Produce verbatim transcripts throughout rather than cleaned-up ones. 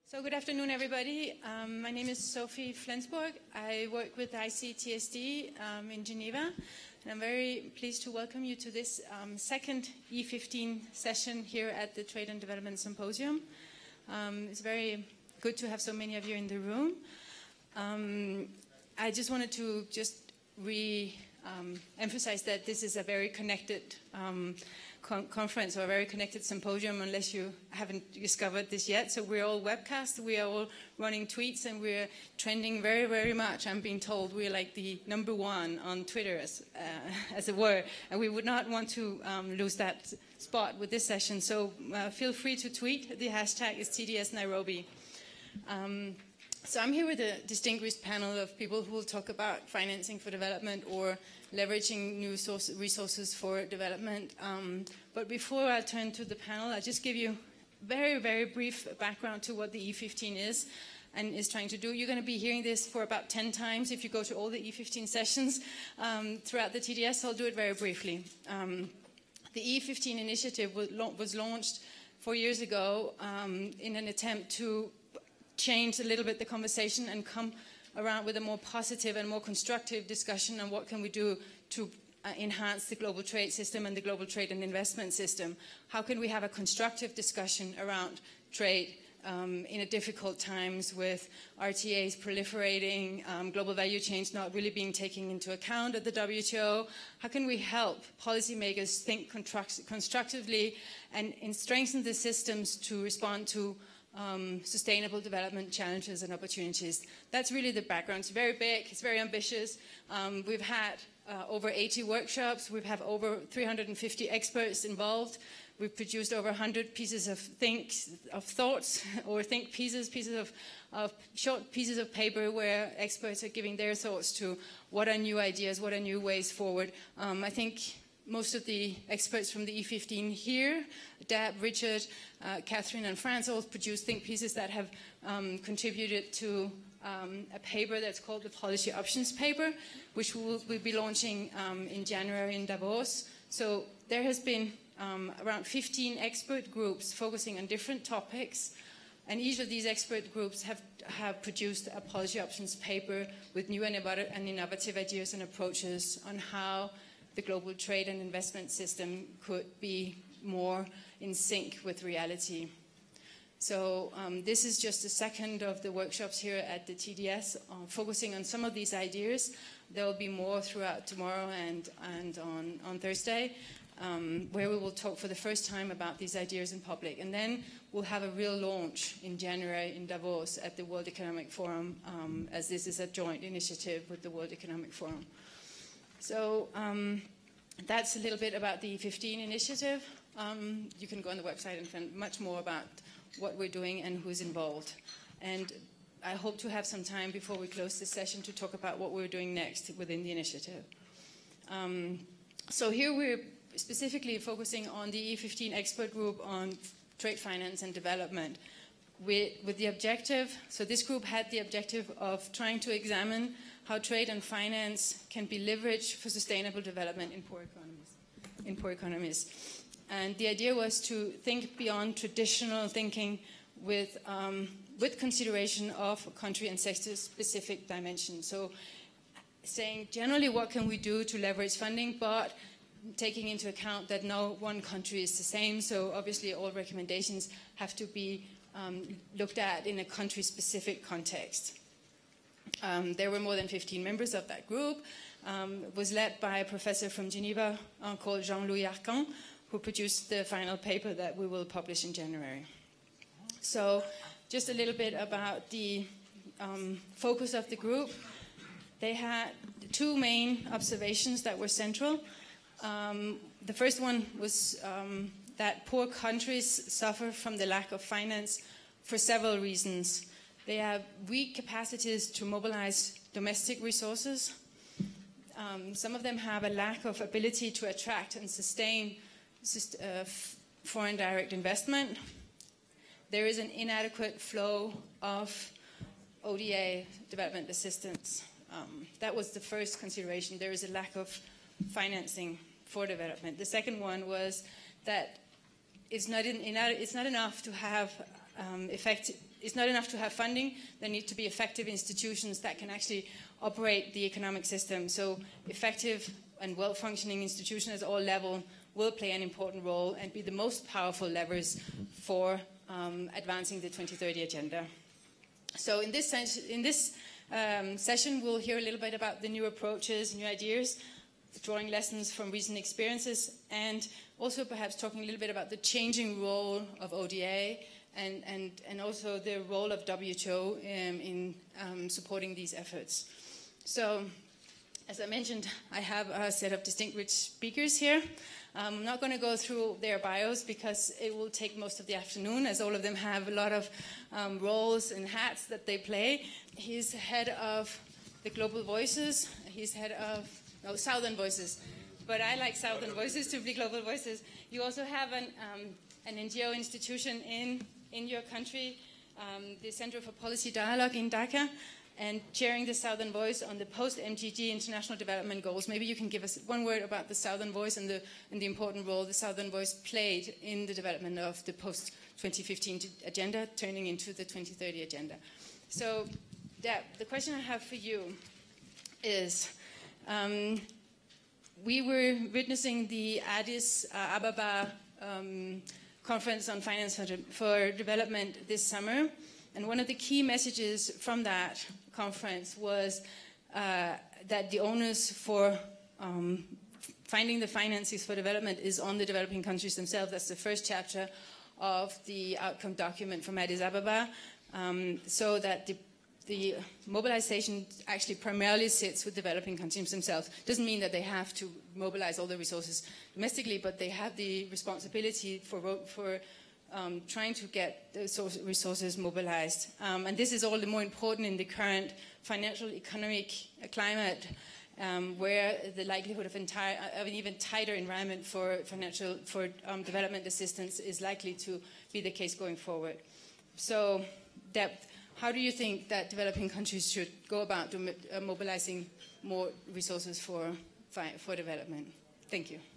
So good afternoon, everybody. Um, my name is Sophie Flensburg. I work with I C T S D um, in Geneva, and I'm very pleased to welcome you to this um, second E fifteen session here at the Trade and Development Symposium. Um, it's very good to have so many of you in the room. Um, I just wanted to just re-emphasize um, that this is a very connected um, Con conference or a very connected symposium, unless you haven't discovered this yet. So we're all webcast, we are all running tweets, and we're trending very, very much. I'm being told we're like the number one on Twitter, as, uh, as it were, and we would not want to um, lose that spot with this session. So uh, feel free to tweet. The hashtag is T D S Nairobi. Um, So I'm here with a distinguished panel of people who will talk about financing for development or leveraging new source, resources for development. Um, but before I turn to the panel, I'll just give you very, very brief background to what the E fifteen is and is trying to do. You're going to be hearing this for about ten times if you go to all the E fifteen sessions um, throughout the T D S. So I'll do it very briefly. Um, the E fifteen initiative was, was launched four years ago um, in an attempt to change a little bit the conversation and come around with a more positive and more constructive discussion on what can we do to uh, enhance the global trade system and the global trade and investment system. How can we have a constructive discussion around trade um, in a difficult times with R T As proliferating, um, global value chains not really being taken into account at the W T O? How can we help policymakers think constructively and, and strengthen the systems to respond to Um, sustainable development challenges and opportunities? That's really the background. It's very big, it's very ambitious. Um, we've had uh, over eighty workshops, we have over three hundred fifty experts involved. We've produced over one hundred pieces of think, of thoughts, or think pieces, pieces of, of short pieces of paper where experts are giving their thoughts to what are new ideas, what are new ways forward. Um, I think most of the experts from the E fifteen here, Dab, Richard, uh, Catherine, and France, all produced think pieces that have um, contributed to um, a paper that's called the Policy Options Paper, which we will we'll be launching um, in January in Davos. So there has been um, around fifteen expert groups focusing on different topics, and each of these expert groups have, have produced a policy options paper with new and innovative ideas and approaches on how the global trade and investment system could be more in sync with reality. So um, this is just the second of the workshops here at the T D S, uh, focusing on some of these ideas. There will be more throughout tomorrow and, and on, on Thursday, um, where we will talk for the first time about these ideas in public. And then we'll have a real launch in January in Davos at the World Economic Forum, um, as this is a joint initiative with the World Economic Forum. So um, that's a little bit about the E fifteen initiative. Um, you can go on the website and find much more about what we're doing and who's involved. And I hope to have some time before we close this session to talk about what we're doing next within the initiative. Um, so here we're specifically focusing on the E fifteen Expert Group on trade finance and development with, with the objective, so this group had the objective of trying to examine how trade and finance can be leveraged for sustainable development in poor economies. In poor economies. And the idea was to think beyond traditional thinking with, um, with consideration of country and sector-specific dimensions. So saying generally what can we do to leverage funding, but taking into account that no one country is the same, so obviously all recommendations have to be um, looked at in a country-specific context. Um, there were more than fifteen members of that group. Um, it was led by a professor from Geneva uh, called Jean-Louis Arcan, who produced the final paper that we will publish in January. So just a little bit about the um, focus of the group. They had two main observations that were central. Um, the first one was um, that poor countries suffer from the lack of finance for several reasons. They have weak capacities to mobilize domestic resources. Um, some of them have a lack of ability to attract and sustain uh, foreign direct investment. There is an inadequate flow of O D A, development assistance. Um, that was the first consideration. There is a lack of financing for development. The second one was that it's not, in, it's not enough to have um, effective it's not enough to have funding. There need to be effective institutions that can actually operate the economic system. So effective and well-functioning institutions at all levels will play an important role and be the most powerful levers for um, advancing the twenty thirty agenda. So in this, sense, in this um, session, we'll hear a little bit about the new approaches, new ideas, drawing lessons from recent experiences, and also perhaps talking a little bit about the changing role of O D A and, and, and also the role of W T O um, in um, supporting these efforts. So, as I mentioned, I have a set of distinguished speakers here. Um, I'm not going to go through their bios because it will take most of the afternoon, as all of them have a lot of um, roles and hats that they play. He's head of the Global Voices. He's head of, no, Southern Voices. But I like Southern Voices to be Global Voices. You also have an, um, an N G O institution in, in your country, um, the Center for Policy Dialogue in Dhaka, and chairing the Southern Voice on the post-M D G International Development Goals. Maybe you can give us one word about the Southern Voice and the, and the important role the Southern Voice played in the development of the post twenty fifteen agenda, turning into the twenty thirty agenda. So, Deb, the question I have for you is, um, we were witnessing the Addis Ababa um, Conference on Finance for, de for Development this summer, and one of the key messages from that conference was uh, that the onus for um, finding the finances for development is on the developing countries themselves. That's the first chapter of the outcome document from Addis Ababa, um, so that the The mobilization actually primarily sits with developing countries themselves. Doesn't mean that they have to mobilize all the resources domestically, but they have the responsibility for, for um, trying to get the resources mobilized. Um, and this is all the more important in the current financial economic climate, um, where the likelihood of, entire, of an even tighter environment for financial for um, development assistance is likely to be the case going forward. So, depth. How do you think that developing countries should go about do, uh, mobilizing more resources for, for development? Thank you.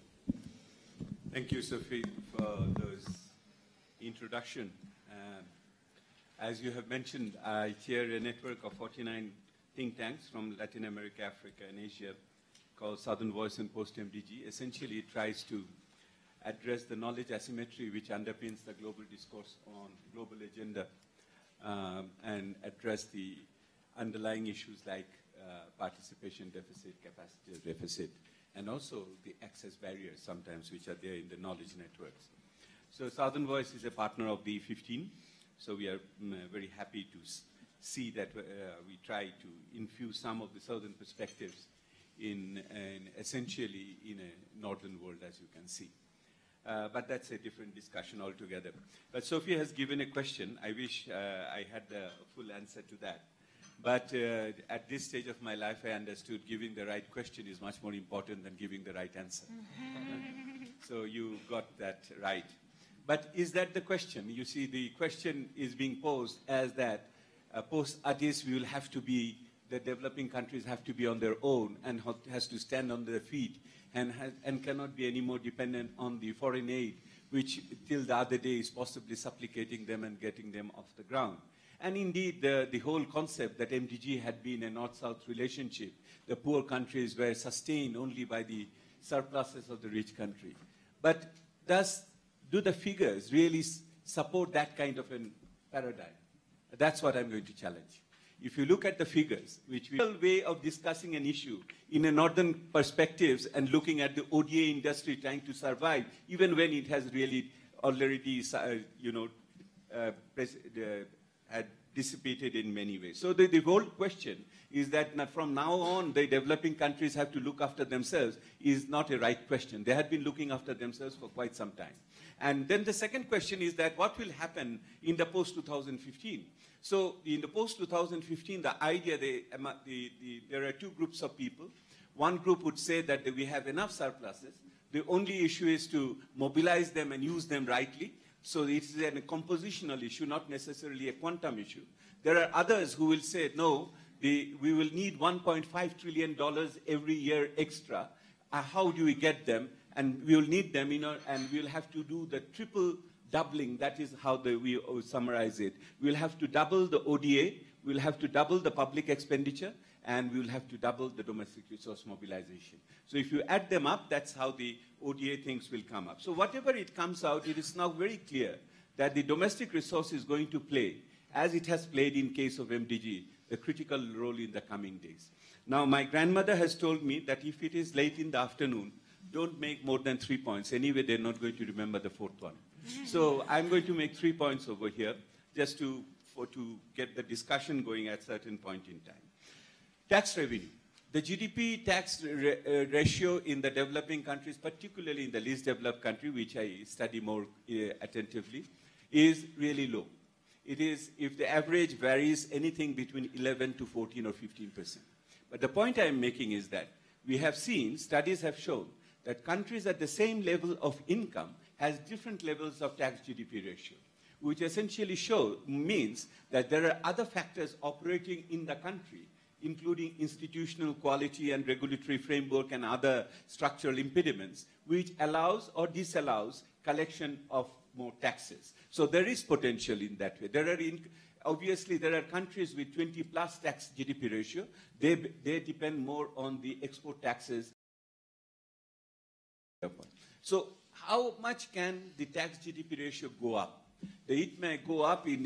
Thank you, Sophie, for those introduction. Uh, as you have mentioned, I chair a network of forty-nine think tanks from Latin America, Africa, and Asia called Southern Voice and Post-M D G. Essentially, it tries to address the knowledge asymmetry which underpins the global discourse on global agenda. Um, and address the underlying issues like uh, participation deficit, capacity deficit, and also the access barriers sometimes which are there in the knowledge networks. So Southern Voice is a partner of the E fifteen, so we are um, very happy to s see that uh, we try to infuse some of the Southern perspectives in, in essentially in a Northern world, as you can see. Uh, but that's a different discussion altogether. But Sophie has given a question. I wish uh, I had the full answer to that. But uh, at this stage of my life, I understood giving the right question is much more important than giving the right answer. So you got that right. But is that the question? You see, the question is being posed as that uh, post-Addis, we will have to be, the developing countries have to be on their own and has to stand on their feet. And, has, and cannot be any more dependent on the foreign aid, which till the other day is possibly supplicating them and getting them off the ground. And indeed, the, the whole concept that M D G had been a North-South relationship, the poor countries were sustained only by the surpluses of the rich country. But does, do the figures really support that kind of a paradigm? That's what I'm going to challenge. If you look at the figures, which we way of discussing an issue in a northern perspectives and looking at the O D A industry trying to survive, even when it has really already, uh, you know, uh, uh, had dissipated in many ways. So the, the whole question is that from now on, the developing countries have to look after themselves is not a right question. They had been looking after themselves for quite some time. And then the second question is that what will happen in the post two thousand fifteen? So in the post two thousand fifteen, the idea, they, the, the, there are two groups of people. One group would say that we have enough surpluses. The only issue is to mobilize them and use them rightly. So it is a compositional issue, not necessarily a quantum issue. There are others who will say, no, the, we will need one point five trillion dollars every year extra. Uh, how do we get them? And we will need them, you know, and we'll have to do the triple doubling. That is how the, we summarize it. We'll have to double the O D A, we'll have to double the public expenditure, and we'll have to double the domestic resource mobilization. So if you add them up, that's how the O D A things will come up. So whatever it comes out, it is now very clear that the domestic resource is going to play, as it has played in case of M D G, a critical role in the coming days. Now, my grandmother has told me that if it is late in the afternoon, don't make more than three points. Anyway, they're not going to remember the fourth one. So I'm going to make three points over here, just to, for, to get the discussion going at a certain point in time. Tax revenue. The G D P tax re uh, ratio in the developing countries, particularly in the least developed country, which I study more uh, attentively, is really low. It is, if the average varies anything between eleven to fourteen or fifteen percent. But the point I'm making is that we have seen, studies have shown, that countries at the same level of income has different levels of tax G D P ratio, which essentially show, means that there are other factors operating in the country, including institutional quality and regulatory framework and other structural impediments, which allows or disallows collection of more taxes. So there is potential in that way. There are, in, obviously, there are countries with twenty plus tax G D P ratio. They, they depend more on the export taxes. So how much can the tax G D P ratio go up? It may go up in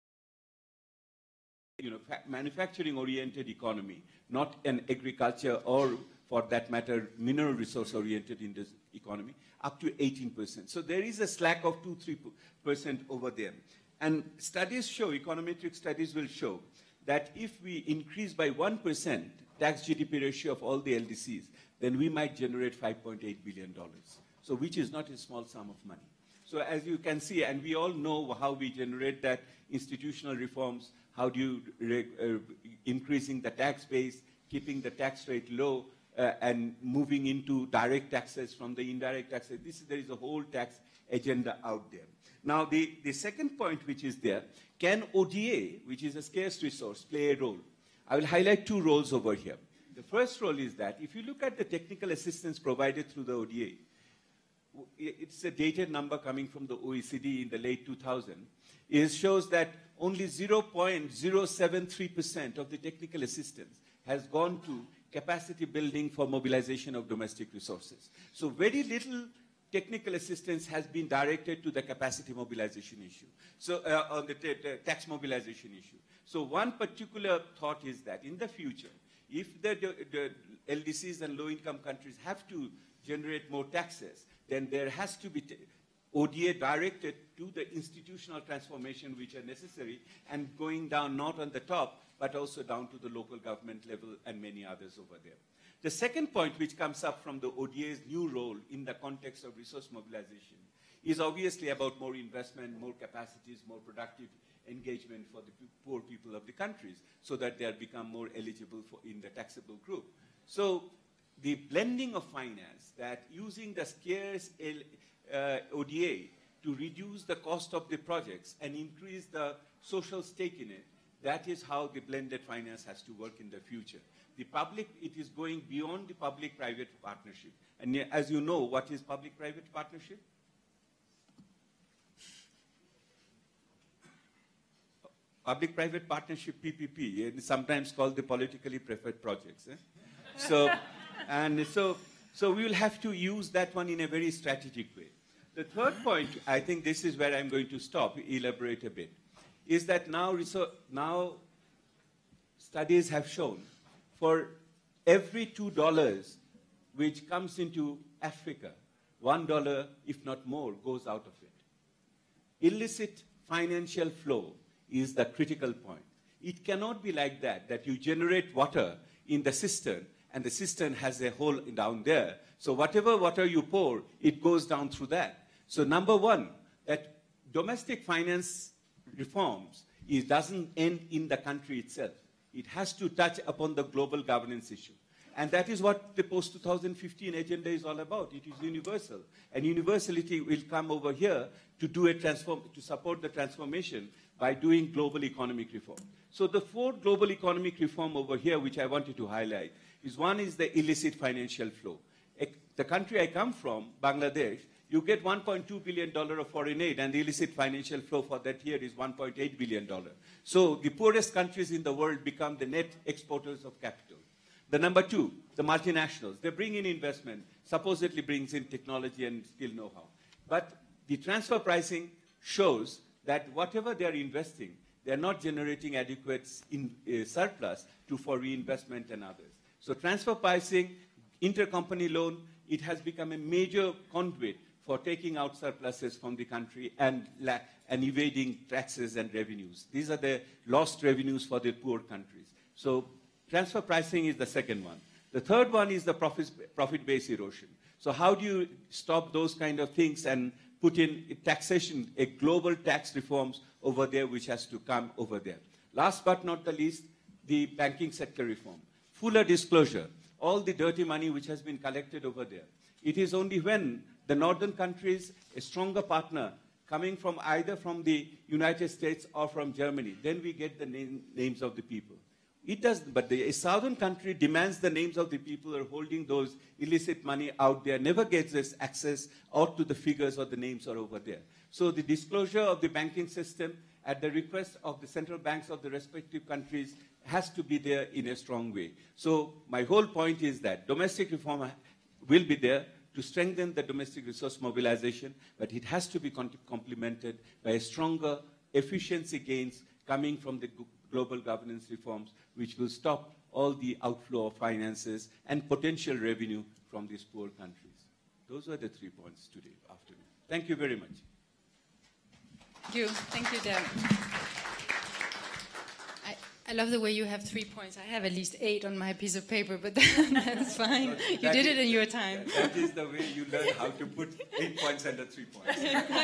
you know, manufacturing-oriented economy, not an agriculture or, for that matter, mineral resource-oriented in this economy, up to eighteen percent. So there is a slack of two to three percent over there. And studies show, econometric studies will show, that if we increase by one percent tax G D P ratio of all the L D Cs, then we might generate five point eight billion dollars, so which is not a small sum of money. So as you can see, and we all know how we generate that, institutional reforms, how do you, uh, increasing the tax base, keeping the tax rate low, uh, and moving into direct taxes from the indirect taxes. This, there is a whole tax agenda out there. Now, the, the second point which is there, can O D A, which is a scarce resource, play a role? I will highlight two roles over here. The first role is that if you look at the technical assistance provided through the O D A, it's a dated number coming from the O E C D in the late two thousands, it shows that only zero point zero seven three percent of the technical assistance has gone to capacity building for mobilization of domestic resources. So very little technical assistance has been directed to the capacity mobilization issue, so uh, on the, the tax mobilization issue. So one particular thought is that in the future, if the, the, the L D Cs and low-income countries have to generate more taxes, then there has to be O D A directed to the institutional transformation which are necessary and going down not on the top, but also down to the local government level and many others over there. The second point which comes up from the O D A's new role in the context of resource mobilization is obviously about more investment, more capacities, more productive engagement for the poor people of the countries so that they are become more eligible for in the taxable group. So the blending of finance, that using the scarce uh, O D A to reduce the cost of the projects and increase the social stake in it, that is how the blended finance has to work in the future. The public, it is going beyond the public-private partnership. And as you know, what is public-private partnership? Public-private partnership, P P P, sometimes called the politically preferred projects. Eh? So, and so, so we will have to use that one in a very strategic way. The third point, I think this is where I'm going to stop, elaborate a bit, is that now, now studies have shown for every two dollars which comes into Africa, one dollar, if not more, goes out of it. Illicit financial flow is the critical point. It cannot be like that, that you generate water in the cistern and the cistern has a hole down there. So whatever water you pour, it goes down through that. So number one, that domestic finance reforms it doesn't end in the country itself. It has to touch upon the global governance issue. And that is what the post twenty fifteen agenda is all about. It is universal. And universality will come over here to do a transform, to support the transformation by doing global economic reform. So the four global economic reform over here, which I wanted to highlight, is one is the illicit financial flow. The country I come from, Bangladesh, you get one point two billion dollars of foreign aid, and the illicit financial flow for that year is one point eight billion dollars. So the poorest countries in the world become the net exporters of capital. The number two, the multinationals. They bring in investment, supposedly brings in technology and skill know-how. But the transfer pricing shows that whatever they are investing, they are not generating adequate in, uh, surplus to, for reinvestment and others. So transfer pricing, intercompany loan, it has become a major conduit for taking out surpluses from the country and, and evading taxes and revenues. These are the lost revenues for the poor countries. So transfer pricing is the second one. The third one is the profit-based erosion. So how do you stop those kind of things and put in taxation, a global tax reforms over there which has to come over there? Last but not the least, the banking sector reform. Fuller disclosure, all the dirty money which has been collected over there. It is only when the northern countries, a stronger partner, coming from either from the United States or from Germany, then we get the name, names of the people. It does, but the, a southern country demands the names of the people who are holding those illicit money out there, never gets this access out to the figures or the names are over there. So the disclosure of the banking system at the request of the central banks of the respective countries has to be there in a strong way. So my whole point is that domestic reform will be there to strengthen the domestic resource mobilization, but it has to be complemented by a stronger efficiency gains coming from the global governance reforms, which will stop all the outflow of finances and potential revenue from these poor countries. Those were the three points today afternoon. Thank you very much. Thank you. Thank you, Deb. I, I love the way you have three points. I have at least eight on my piece of paper, but that's fine. No, you did is, it in your time. That, that is the way you learn how to put eight points under three points.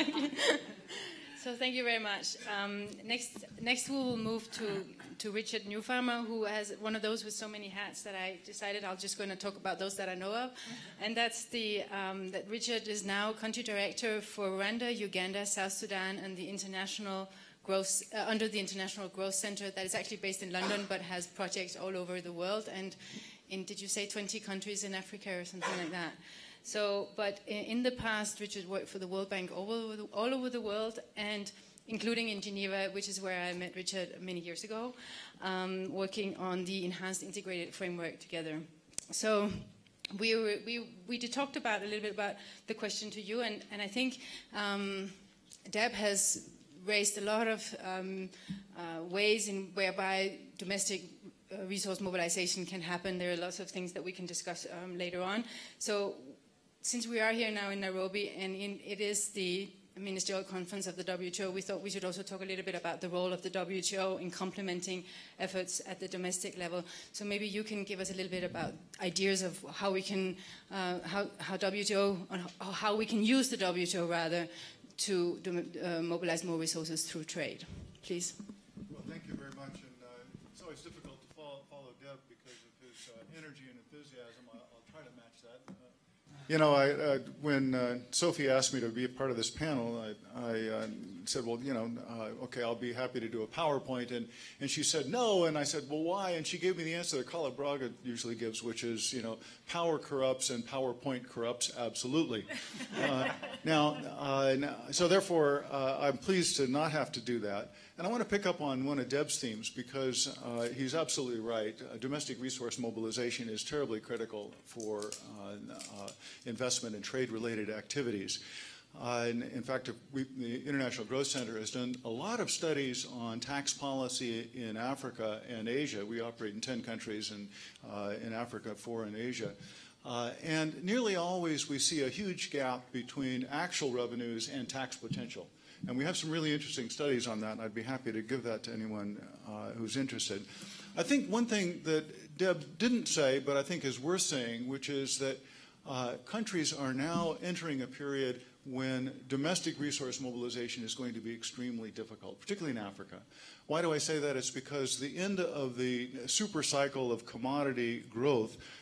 So thank you very much. Um, next, next we will move to, to Richard Newfarmer, who has one of those with so many hats that I decided I'll just going to talk about those that I know of. And that's the, um, that Richard is now country director for Rwanda, Uganda, South Sudan, and the International Growth, uh, under the International Growth Center that is actually based in London, but has projects all over the world. And in, did you say twenty countries in Africa or something like that? So, but in the past, Richard worked for the World Bank all over the, all over the world, and including in Geneva, which is where I met Richard many years ago, um, working on the enhanced integrated framework together. So we, were, we, we talked about a little bit about the question to you, and, and I think um, Deb has raised a lot of um, uh, ways in whereby domestic uh, resource mobilization can happen. There are lots of things that we can discuss um, later on. So since we are here now in Nairobi, and in, it is the Ministerial Conference of the W T O, we thought we should also talk a little bit about the role of the W T O in complementing efforts at the domestic level. So maybe you can give us a little bit about ideas of how we can, uh, how, how W T O, or how we can use the W T O rather to uh, mobilize more resources through trade. Please. Well, thank you very much. And uh, it's always difficult to follow, follow Deb because of his uh, energy and enthusiasm. I'll, I'll try to match that. Uh, You know, I, uh, when uh, Sophie asked me to be a part of this panel, I, I uh, said, well, you know, uh, okay, I'll be happy to do a PowerPoint. And, and she said, no. And I said, well, why? And she gave me the answer that Carla Braga usually gives, which is, you know, power corrupts and PowerPoint corrupts, absolutely. uh, now, uh, now, so therefore, uh, I'm pleased to not have to do that. And I want to pick up on one of Deb's themes because uh, he's absolutely right. Uh, domestic resource mobilization is terribly critical for uh, uh, investment and trade-related activities. Uh, and in fact, we, the International Growth Center has done a lot of studies on tax policy in Africa and Asia. We operate in ten countries in, uh, in Africa, four in Asia. Uh, and nearly always we see a huge gap between actual revenues and tax potential. And we have some really interesting studies on that, and I'd be happy to give that to anyone uh, who's interested. I think one thing that Deb didn't say, but I think is worth saying, which is that uh, countries are now entering a period when domestic resource mobilization is going to be extremely difficult, particularly in Africa. Why do I say that? It's because the end of the super cycle of commodity growth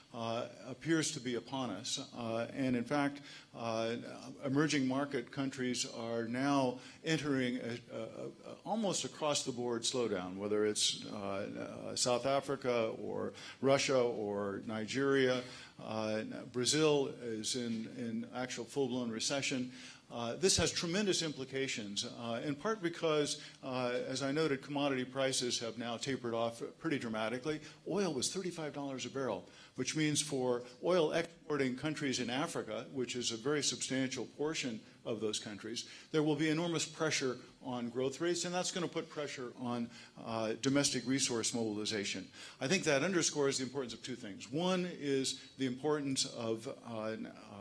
uh, appears to be upon us. Uh, and in fact, uh, emerging market countries are now entering a, a, a almost across the board slowdown, whether it's uh, uh, South Africa or Russia or Nigeria. Uh, Brazil is in, in actual full-blown recession. Uh, this has tremendous implications, uh, in part because, uh, as I noted, commodity prices have now tapered off pretty dramatically. Oil was thirty-five dollars a barrel, which means for oil exporting countries in Africa, which is a very substantial portion of those countries, there will be enormous pressure on growth rates, and that's going to put pressure on uh, domestic resource mobilization. I think that underscores the importance of two things. One is the importance of uh, uh,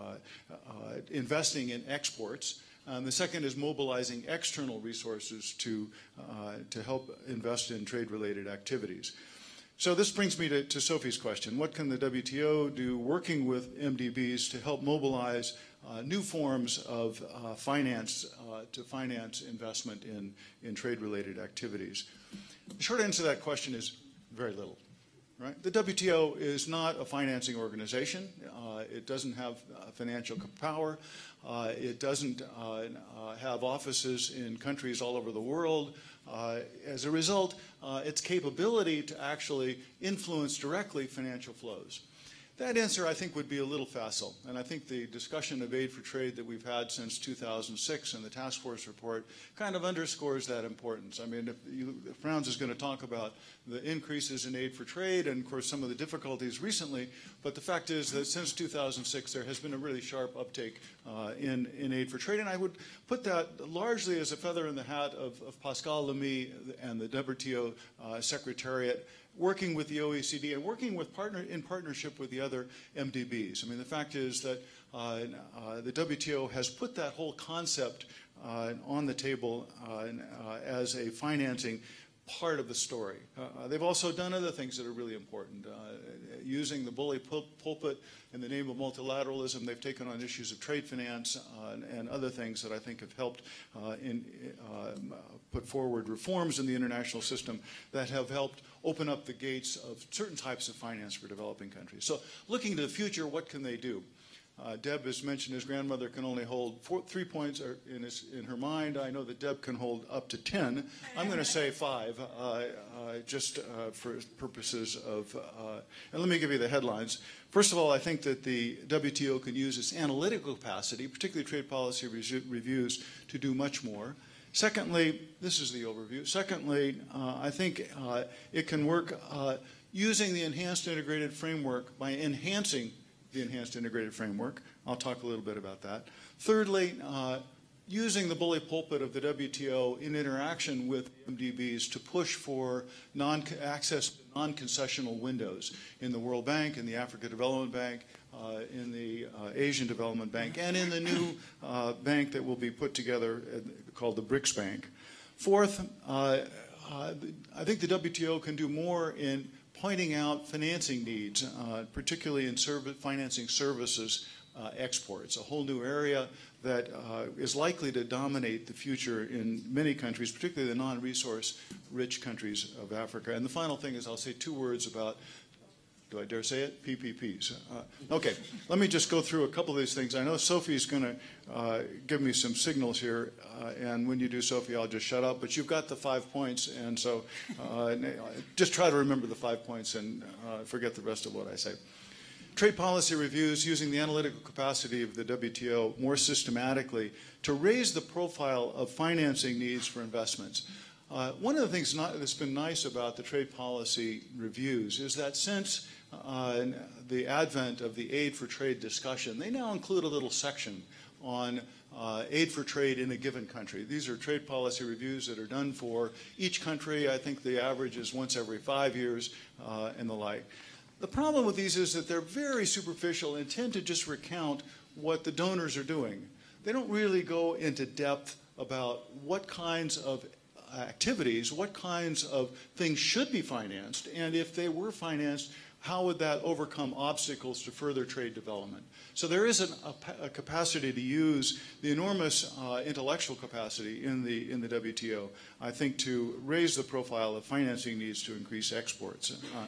uh, investing in exports. Um, the second is mobilizing external resources to, uh, to help invest in trade-related activities. So this brings me to, to Sophie's question. What can the W T O do working with M D Bs to help mobilize uh, new forms of uh, finance uh, to finance investment in, in trade-related activities? The short answer to that question is very little. Right? The W T O is not a financing organization. Uh, it doesn't have uh, financial power. Uh, it doesn't uh, uh, have offices in countries all over the world. Uh, as a result, uh, its capability to actually influence directly financial flows. That answer, I think, would be a little facile. And I think the discussion of aid for trade that we've had since two thousand six and the task force report kind of underscores that importance. I mean, if, you, if Frans is going to talk about the increases in aid for trade and, of course, some of the difficulties recently, but the fact is that since two thousand six, there has been a really sharp uptake uh, in, in aid for trade. And I would put that largely as a feather in the hat of, of Pascal Lamy and the W T O uh, Secretariat, working with the O E C D and working with partner, in partnership with the other M D Bs. I mean, the fact is that uh, uh, the W T O has put that whole concept uh, on the table uh, uh, as a financing part of the story. Uh, they've also done other things that are really important. Uh, using the bully pul pulpit in the name of multilateralism, they've taken on issues of trade finance uh, and, and other things that I think have helped uh, in, uh, put forward reforms in the international system that have helped open up the gates of certain types of finance for developing countries. So looking to the future, what can they do? Uh, Deb has mentioned his grandmother can only hold four, three points in, his, in her mind. I know that Deb can hold up to ten. I'm going to say five, uh, uh, just uh, for purposes of, uh, and let me give you the headlines. First of all, I think that the W T O can use its analytical capacity, particularly trade policy re reviews, to do much more. Secondly, this is the overview. Secondly, uh, I think uh, it can work uh, using the enhanced integrated framework by enhancing the enhanced integrated framework. I'll talk a little bit about that. Thirdly, uh, using the bully pulpit of the W T O in interaction with M D Bs to push for non access to non-concessional windows in the World Bank, in the Africa Development Bank, uh, in the uh, Asian Development Bank, and in the new uh, bank that will be put together uh, called the BRICS Bank. Fourth, uh, uh, I think the W T O can do more in pointing out financing needs, uh, particularly in service, financing services uh, exports, a whole new area that uh, is likely to dominate the future in many countries, particularly the non-resource rich countries of Africa. And the final thing is I'll say two words about, do I dare say it? P P Ps. Uh, okay, let me just go through a couple of these things. I know Sophie's going to uh, give me some signals here, uh, and when you do, Sophie, I'll just shut up. But you've got the five points, and so uh, just try to remember the five points and uh, forget the rest of what I say. Trade policy reviews using the analytical capacity of the W T O more systematically to raise the profile of financing needs for investments. Uh, one of the things not, that's been nice about the trade policy reviews is that since uh, the advent of the aid for trade discussion, they now include a little section on uh, aid for trade in a given country. These are trade policy reviews that are done for each country. I think the average is once every five years uh, and the like. The problem with these is that they're very superficial and tend to just recount what the donors are doing. They don't really go into depth about what kinds of activities, what kinds of things should be financed, and if they were financed, how would that overcome obstacles to further trade development? So there is an, a, a capacity to use the enormous uh, intellectual capacity in the, in the W T O, I think, to raise the profile of financing needs to increase exports. Uh,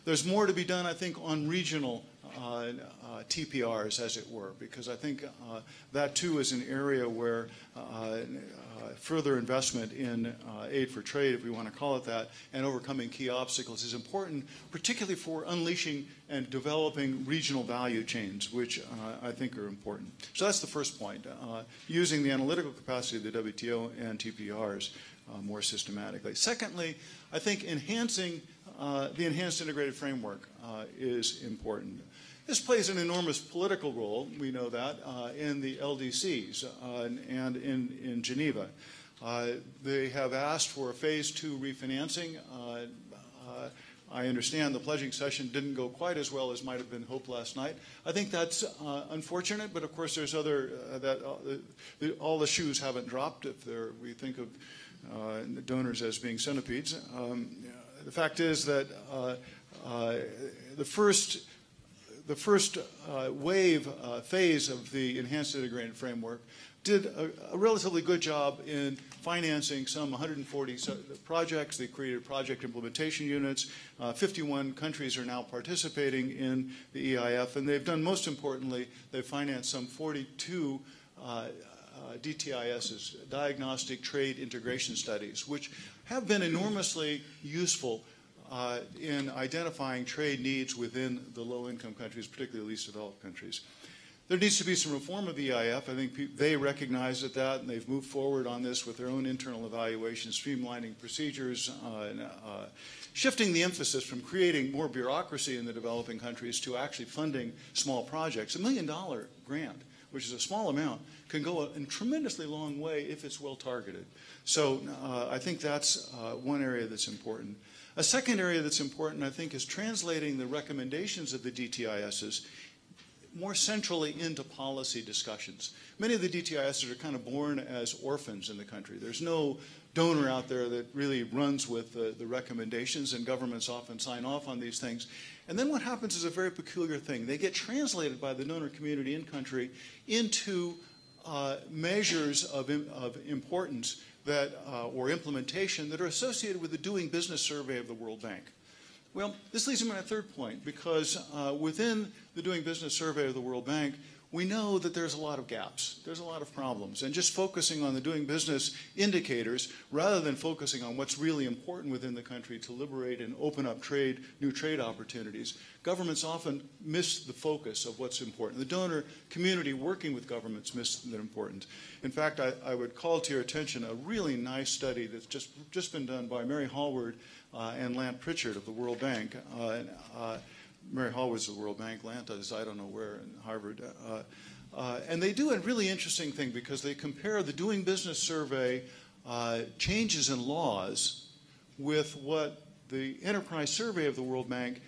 there's more to be done, I think, on regional uh, uh, T P Rs, as it were, because I think uh, that too is an area where uh, uh, further investment in uh, aid for trade, if we want to call it that, and overcoming key obstacles is important, particularly for unleashing and developing regional value chains, which uh, I think are important. So that's the first point, uh, using the analytical capacity of the W T O and T P Rs uh, more systematically. Secondly, I think enhancing uh, the enhanced integrated framework uh, is important. This plays an enormous political role, we know that, uh, in the L D Cs uh, and in, in Geneva. Uh, they have asked for a phase two refinancing. Uh, uh, I understand the pledging session didn't go quite as well as might have been hoped last night. I think that's uh, unfortunate, but of course there's other, uh, that uh, the, the, all the shoes haven't dropped if they're, we think of uh, donors as being centipedes. Um, the fact is that uh, uh, the first The first uh, wave uh, phase of the enhanced integrated framework did a, a relatively good job in financing some one hundred forty projects. They created project implementation units. Uh, fifty-one countries are now participating in the E I F, and they've done, most importantly, they've financed some forty-two uh, uh, D T I Ss, diagnostic trade integration studies, which have been enormously useful Uh, in identifying trade needs within the low-income countries, particularly the least developed countries. There needs to be some reform of the E I F. I think they recognize that, and they've moved forward on this with their own internal evaluation, streamlining procedures, uh, and, uh, shifting the emphasis from creating more bureaucracy in the developing countries to actually funding small projects. A million-dollar grant, which is a small amount, can go a, a tremendously long way if it's well targeted. So uh, I think that's uh, one area that's important. A second area that's important, I think, is translating the recommendations of the D T I Ss more centrally into policy discussions. Many of the D T I Ss are kind of born as orphans in the country. There's no donor out there that really runs with the, the recommendations, and governments often sign off on these things. And then what happens is a very peculiar thing. They get translated by the donor community in country into uh, measures of, of importance that, uh, or implementation that are associated with the Doing Business survey of the World Bank. Well, this leads me to my third point, because uh, within the Doing Business survey of the World Bank, we know that there's a lot of gaps. There's a lot of problems. And just focusing on the Doing Business indicators, rather than focusing on what's really important within the country to liberate and open up trade, new trade opportunities, governments often miss the focus of what's important. The donor community working with governments miss the important. In fact, I, I would call to your attention a really nice study that's just, just been done by Mary Hallward uh, and Lant Pritchard of the World Bank. Uh, uh, Mary Hallward's the World Bank, Lant is I don't know where, in Harvard. Uh, uh, and they do a really interesting thing, because they compare the Doing Business survey uh, changes in laws with what the Enterprise survey of the World Bank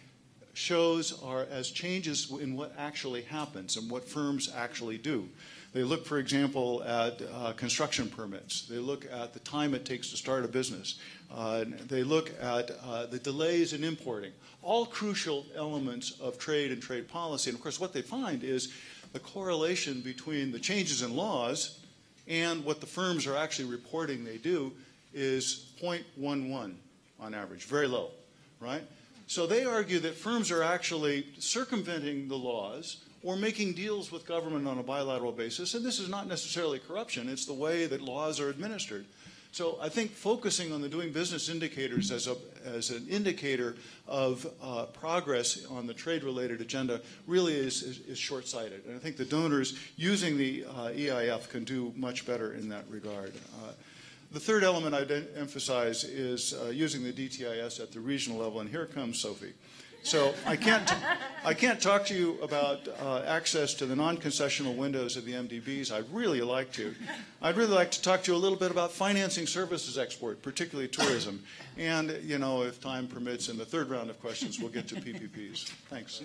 shows are as changes in what actually happens and what firms actually do. They look, for example, at uh, construction permits. They look at the time it takes to start a business. Uh, they look at uh, the delays in importing, all crucial elements of trade and trade policy. And of course, what they find is the correlation between the changes in laws and what the firms are actually reporting they do is zero point one one on average, very low, right? So they argue that firms are actually circumventing the laws or making deals with government on a bilateral basis, and this is not necessarily corruption, it's the way that laws are administered. So I think focusing on the Doing Business indicators as, a, as an indicator of uh, progress on the trade-related agenda really is, is, is short-sighted. And I think the donors using the uh, E I F can do much better in that regard. Uh, the third element I'd emphasize is uh, using the D T I S at the regional level, and here comes Sophie. So I can't, I can't talk to you about uh, access to the non-concessional windows of the M D Bs. I'd really like to. I'd really like to talk to you a little bit about financing services export, particularly tourism. And, you know, if time permits, in the third round of questions, we'll get to P P Ps. Thanks.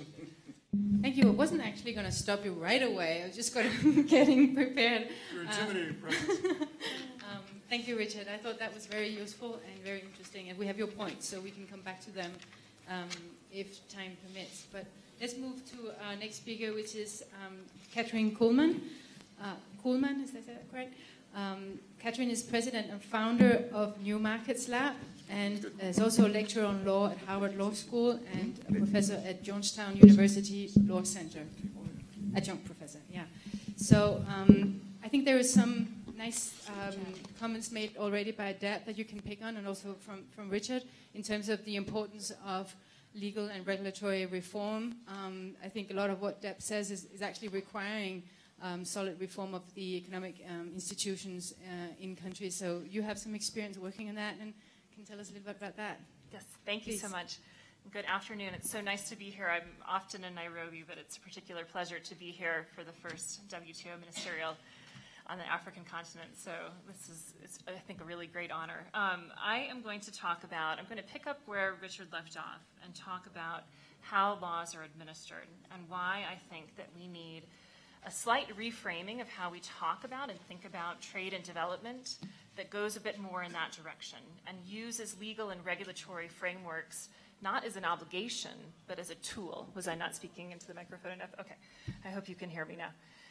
Thank you. I wasn't actually going to stop you right away. I was just going to getting prepared. You're intimidating, um, um, Thank you, Richard. I thought that was very useful and very interesting. And we have your points, so we can come back to them Um, if time permits. But let's move to our next speaker, which is um, Catherine Kuhlman. Uh, Kuhlman, is that correct? Um, Catherine is president and founder of New Markets Lab, and is also a lecturer on law at Harvard Law School and a professor at Georgetown University Law Center. Adjunct professor, yeah. So um, I think there is some nice um, comments made already by Deb that you can pick on, and also from, from Richard, in terms of the importance of legal and regulatory reform. Um, I think a lot of what Deb says is, is actually requiring um, solid reform of the economic um, institutions uh, in countries. So you have some experience working on that, and can tell us a little bit about that. Yes, thank you so much. Good afternoon. It's so nice to be here. I'm often in Nairobi, but it's a particular pleasure to be here for the first W T O Ministerial on the African continent. So this is, it's, I think, a really great honor. Um, I am going to talk about, I'm going to pick up where Richard left off and talk about how laws are administered and why I think that we need a slight reframing of how we talk about and think about trade and development that goes a bit more in that direction and uses legal and regulatory frameworks not as an obligation, but as a tool. Was I not speaking into the microphone enough? Okay, I hope you can hear me now.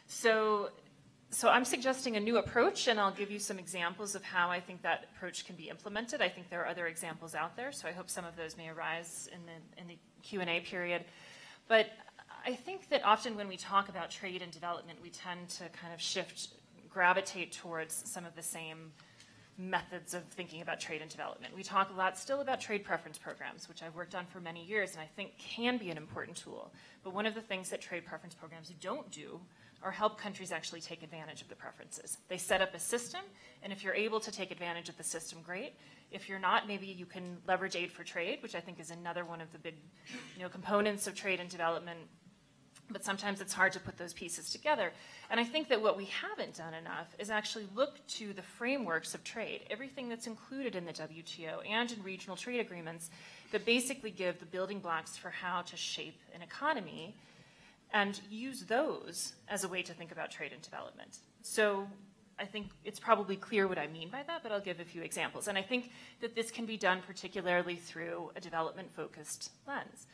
So, so I'm suggesting a new approach, and I'll give you some examples of how I think that approach can be implemented. I think there are other examples out there, so I hope some of those may arise in the, in the Q and A period. But I think that often when we talk about trade and development, we tend to kind of shift, gravitate towards some of the same methods of thinking about trade and development. We talk a lot still about trade preference programs, which I've worked on for many years and I think can be an important tool. But one of the things that trade preference programs don't do are help countries actually take advantage of the preferences. They set up a system, and if you're able to take advantage of the system, great. If you're not, maybe you can leverage aid for trade, which I think is another one of the big, you know, components of trade and development. But sometimes it's hard to put those pieces together. And I think that what we haven't done enough is actually look to the frameworks of trade, everything that's included in the W T O and in regional trade agreements that basically give the building blocks for how to shape an economy, and use those as a way to think about trade and development. So I think it's probably clear what I mean by that, but I'll give a few examples. And I think that this can be done particularly through a development-focused lens.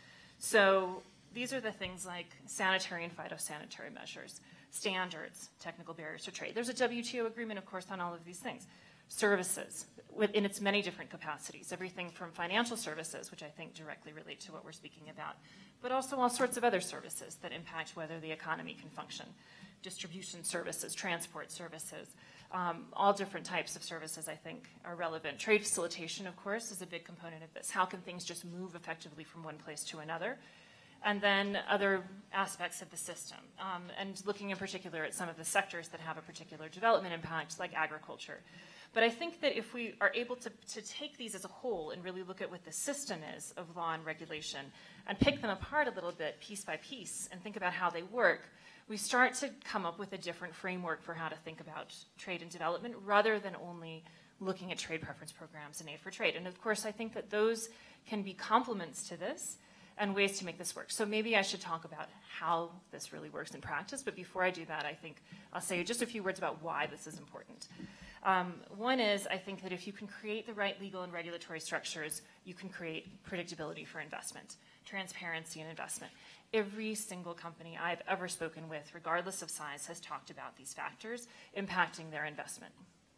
So these are the things like sanitary and phytosanitary measures, standards, technical barriers to trade. There's a W T O agreement, of course, on all of these things. Services, in its many different capacities, everything from financial services, which I think directly relate to what we're speaking about, but also all sorts of other services that impact whether the economy can function. Distribution services, transport services, um, all different types of services I think are relevant. Trade facilitation, of course, is a big component of this. How can things just move effectively from one place to another? And then other aspects of the system, um, and looking in particular at some of the sectors that have a particular development impact, like agriculture. But I think that if we are able to, to take these as a whole and really look at what the system is of law and regulation and pick them apart a little bit piece by piece and think about how they work, we start to come up with a different framework for how to think about trade and development rather than only looking at trade preference programs and aid for trade. And of course, I think that those can be complements to this and ways to make this work. So maybe I should talk about how this really works in practice, but before I do that, I think I'll say just a few words about why this is important. Um, one is, I think that if you can create the right legal and regulatory structures, you can create predictability for investment, transparency in investment. Every single company I've ever spoken with, regardless of size, has talked about these factors impacting their investment.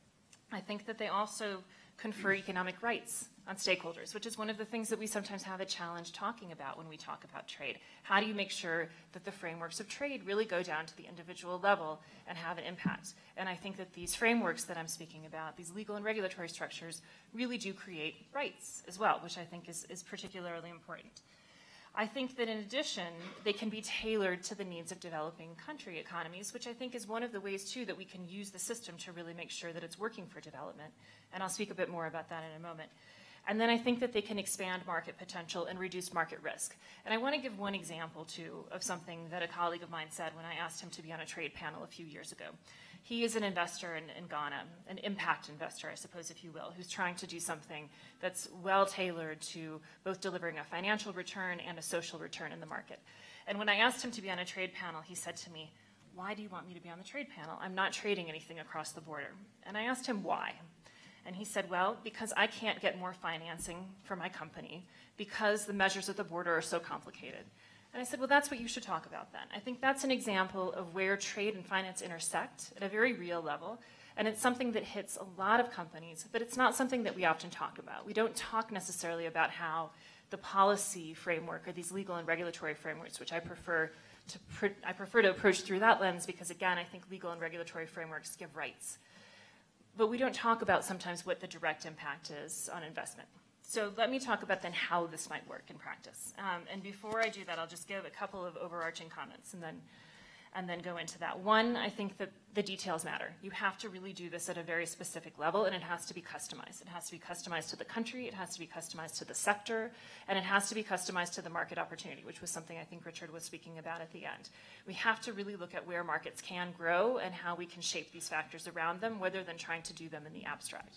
I think that they also confer economic rights on stakeholders, which is one of the things that we sometimes have a challenge talking about when we talk about trade. How do you make sure that the frameworks of trade really go down to the individual level and have an impact? And I think that these frameworks that I'm speaking about, these legal and regulatory structures, really do create rights as well, which I think is, is particularly important. I think that in addition, they can be tailored to the needs of developing country economies, which I think is one of the ways, too, that we can use the system to really make sure that it's working for development. And I'll speak a bit more about that in a moment. And then I think that they can expand market potential and reduce market risk. And I want to give one example, too, of something that a colleague of mine said when I asked him to be on a trade panel a few years ago. He is an investor in, in Ghana, an impact investor, I suppose, if you will, who's trying to do something that's well-tailored to both delivering a financial return and a social return in the market. And when I asked him to be on a trade panel, he said to me, "Why do you want me to be on the trade panel? I'm not trading anything across the border." And I asked him why. And he said, "Well, because I can't get more financing for my company because the measures at the border are so complicated." And I said, well, that's what you should talk about then. I think that's an example of where trade and finance intersect at a very real level. And it's something that hits a lot of companies, but it's not something that we often talk about. We don't talk necessarily about how the policy framework or these legal and regulatory frameworks, which I prefer to, pr- I prefer to approach through that lens because, again, I think legal and regulatory frameworks give rights. But we don't talk about sometimes what the direct impact is on investment. So let me talk about then how this might work in practice. Um, and before I do that, I'll just give a couple of overarching comments and then and then go into that. One, I think that the details matter. You have to really do this at a very specific level, and it has to be customized. It has to be customized to the country, it has to be customized to the sector, and it has to be customized to the market opportunity, which was something I think Richard was speaking about at the end. We have to really look at where markets can grow and how we can shape these factors around them, rather than trying to do them in the abstract.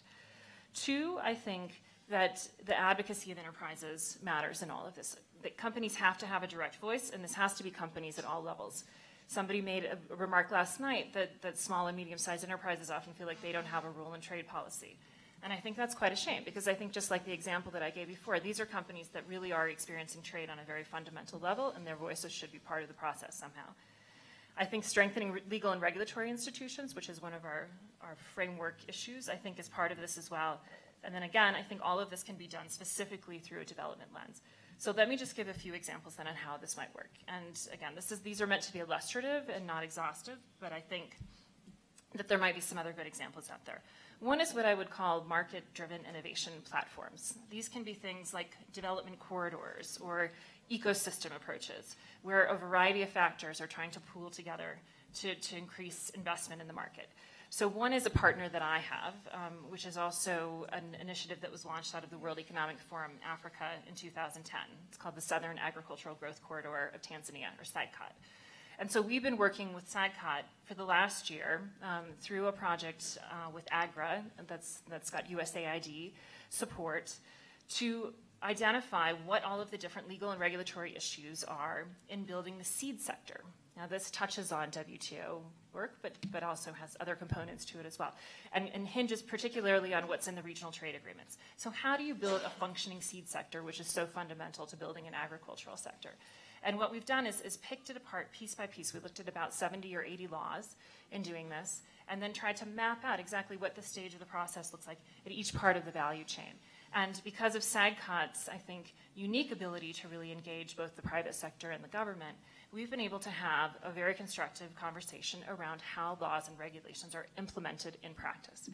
Two, I think that the advocacy of enterprises matters in all of this. That companies have to have a direct voice, and this has to be companies at all levels. Somebody made a, a remark last night that, that small and medium-sized enterprises often feel like they don't have a rule in trade policy. And I think that's quite a shame, because I think just like the example that I gave before, these are companies that really are experiencing trade on a very fundamental level, and their voices should be part of the process somehow. I think strengthening re- legal and regulatory institutions, which is one of our, our framework issues, I think is part of this as well. And then again, I think all of this can be done specifically through a development lens. So let me just give a few examples then on how this might work. And again, this is, these are meant to be illustrative and not exhaustive, but I think that there might be some other good examples out there. One is what I would call market-driven innovation platforms. These can be things like development corridors or ecosystem approaches, where a variety of factors are trying to pool together to, to increase investment in the market. So one is a partner that I have, um, which is also an initiative that was launched out of the World Economic Forum Africa in two thousand ten. It's called the Southern Agricultural Growth Corridor of Tanzania, or SAGCOT. And so we've been working with SAGCOT for the last year um, through a project uh, with AGRA that's, that's got U S A I D support to identify what all of the different legal and regulatory issues are in building the seed sector. Now, this touches on W T O work, but, but also has other components to it as well, and, and hinges particularly on what's in the regional trade agreements. So how do you build a functioning seed sector, which is so fundamental to building an agricultural sector? And what we've done is, is picked it apart piece by piece. We looked at about seventy or eighty laws in doing this, and then tried to map out exactly what the stage of the process looks like at each part of the value chain. And because of SAGCOT's, I think, unique ability to really engage both the private sector and the government, we've been able to have a very constructive conversation around how laws and regulations are implemented in practice.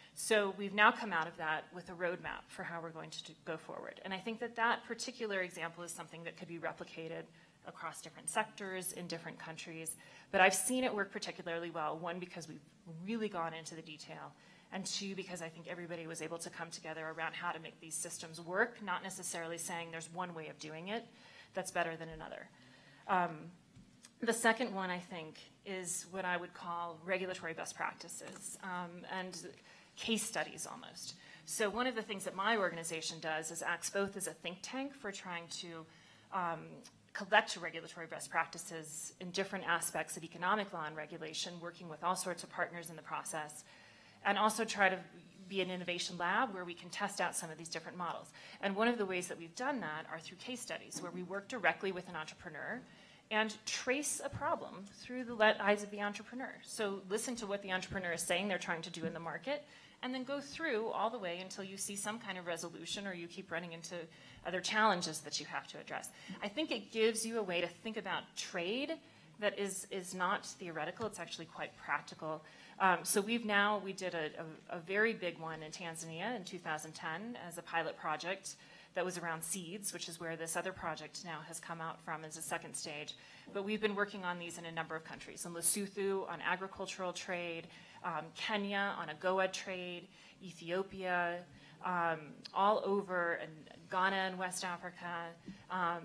So we've now come out of that with a roadmap for how we're going to do, go forward. And I think that that particular example is something that could be replicated across different sectors in different countries. But I've seen it work particularly well, one, because we've really gone into the detail, and two, because I think everybody was able to come together around how to make these systems work, not necessarily saying there's one way of doing it that's better than another. Um, the second one, I think, is what I would call regulatory best practices um, and case studies almost. So one of the things that my organization does is acts both as a think tank for trying to um, collect regulatory best practices in different aspects of economic law and regulation, working with all sorts of partners in the process, and also try to be an innovation lab where we can test out some of these different models. And one of the ways that we've done that are through case studies, where we work directly with an entrepreneur and trace a problem through the eyes of the entrepreneur. So listen to what the entrepreneur is saying they're trying to do in the market, and then go through all the way until you see some kind of resolution, or you keep running into other challenges that you have to address. I think it gives you a way to think about trade that is, is not theoretical, it's actually quite practical. Um, so we've now, we did a, a, a very big one in Tanzania in two thousand ten as a pilot project that was around seeds, which is where this other project now has come out from as a second stage. But we've been working on these in a number of countries. In Lesotho on agricultural trade, um, Kenya on AGOA trade, Ethiopia, um, all over, and Ghana in West Africa. Um,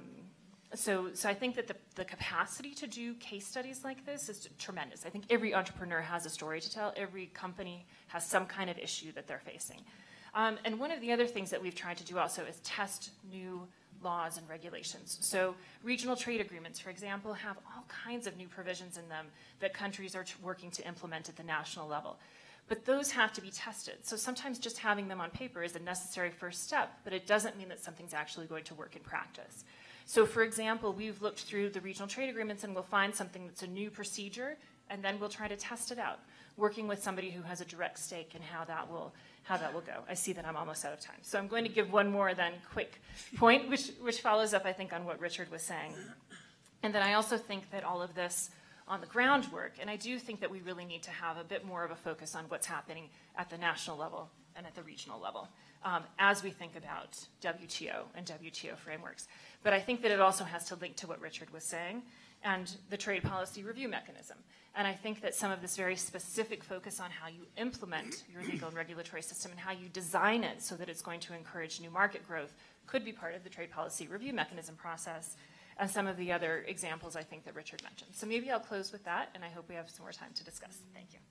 So, so I think that the, the capacity to do case studies like this is tremendous. I think every entrepreneur has a story to tell. Every company has some kind of issue that they're facing. Um, and one of the other things that we've tried to do also is test new laws and regulations. So regional trade agreements, for example, have all kinds of new provisions in them that countries are working to implement at the national level. But those have to be tested. So sometimes just having them on paper is a necessary first step, but it doesn't mean that something's actually going to work in practice. So for example, we've looked through the regional trade agreements and we'll find something that's a new procedure, and then we'll try to test it out. working with somebody who has a direct stake in how that will how that will go. I see that I'm almost out of time. So I'm going to give one more then quick point, which, which follows up, I think, on what Richard was saying. And then I also think that all of this on the groundwork, and I do think that we really need to have a bit more of a focus on what's happening at the national level and at the regional level um, as we think about W T O and W T O frameworks. But I think that it also has to link to what Richard was saying and the trade policy review mechanism. And I think that some of this very specific focus on how you implement your legal and regulatory system and how you design it so that it's going to encourage new market growth could be part of the trade policy review mechanism process, and some of the other examples I think that Richard mentioned. So maybe I'll close with that, and I hope we have some more time to discuss. Thank you.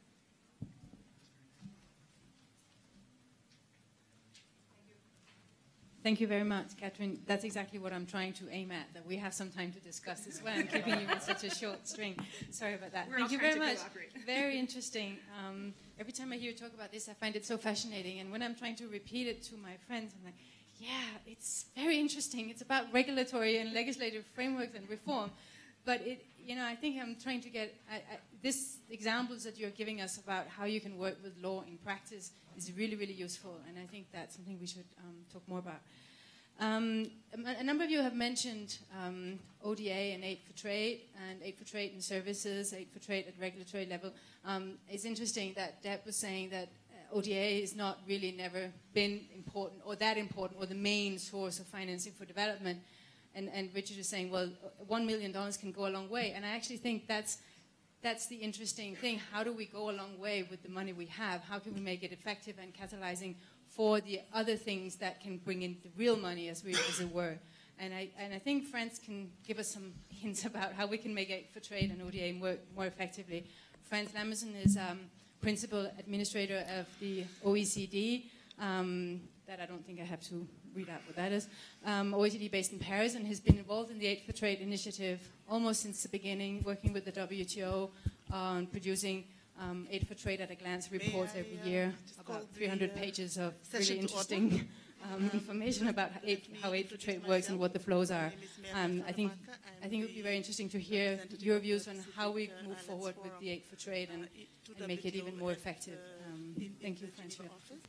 Thank you very much, Catherine. That's exactly what I'm trying to aim at, that we have some time to discuss this well. I'm keeping you in such a short string. Sorry about that. We're Thank all you trying very to much. collaborate. Very interesting. Um, every time I hear you talk about this, I find it so fascinating. And when I'm trying to repeat it to my friends, I'm like, yeah, it's very interesting. It's about regulatory and legislative frameworks and reform. But it, you know, I think I'm trying to get I, I, this examples that you're giving us about how you can work with law in practice is really, really useful. And I think that's something we should um, talk more about. Um, a, a number of you have mentioned um, O D A and aid for trade, and aid for trade in services, aid for trade at regulatory level. Um, it's interesting that Deb was saying that O D A has not really never been important or that important or the main source of financing for development. And, and Richard is saying, well, one million dollars can go a long way. And I actually think that's, that's the interesting thing. How do we go a long way with the money we have? How can we make it effective and catalyzing for the other things that can bring in the real money, as, we, as it were? And I, and I think France can give us some hints about how we can make aid for trade and O D A work more effectively. Franz Lamerson is um, principal administrator of the O E C D, um, that I don't think I have to read out what that is, um, O E C D based in Paris, and has been involved in the Aid for Trade initiative almost since the beginning, working with the W T O on producing um, Aid for Trade at a Glance reports I, every uh, year, about three hundred the, uh, pages of session really to interesting um, information about aid, how Aid for Trade works and what the flows are. Um, I think I think it would be very interesting to hear your views on how we move forward with the Aid for Trade and, and make it even more effective. Um, thank you, Francois.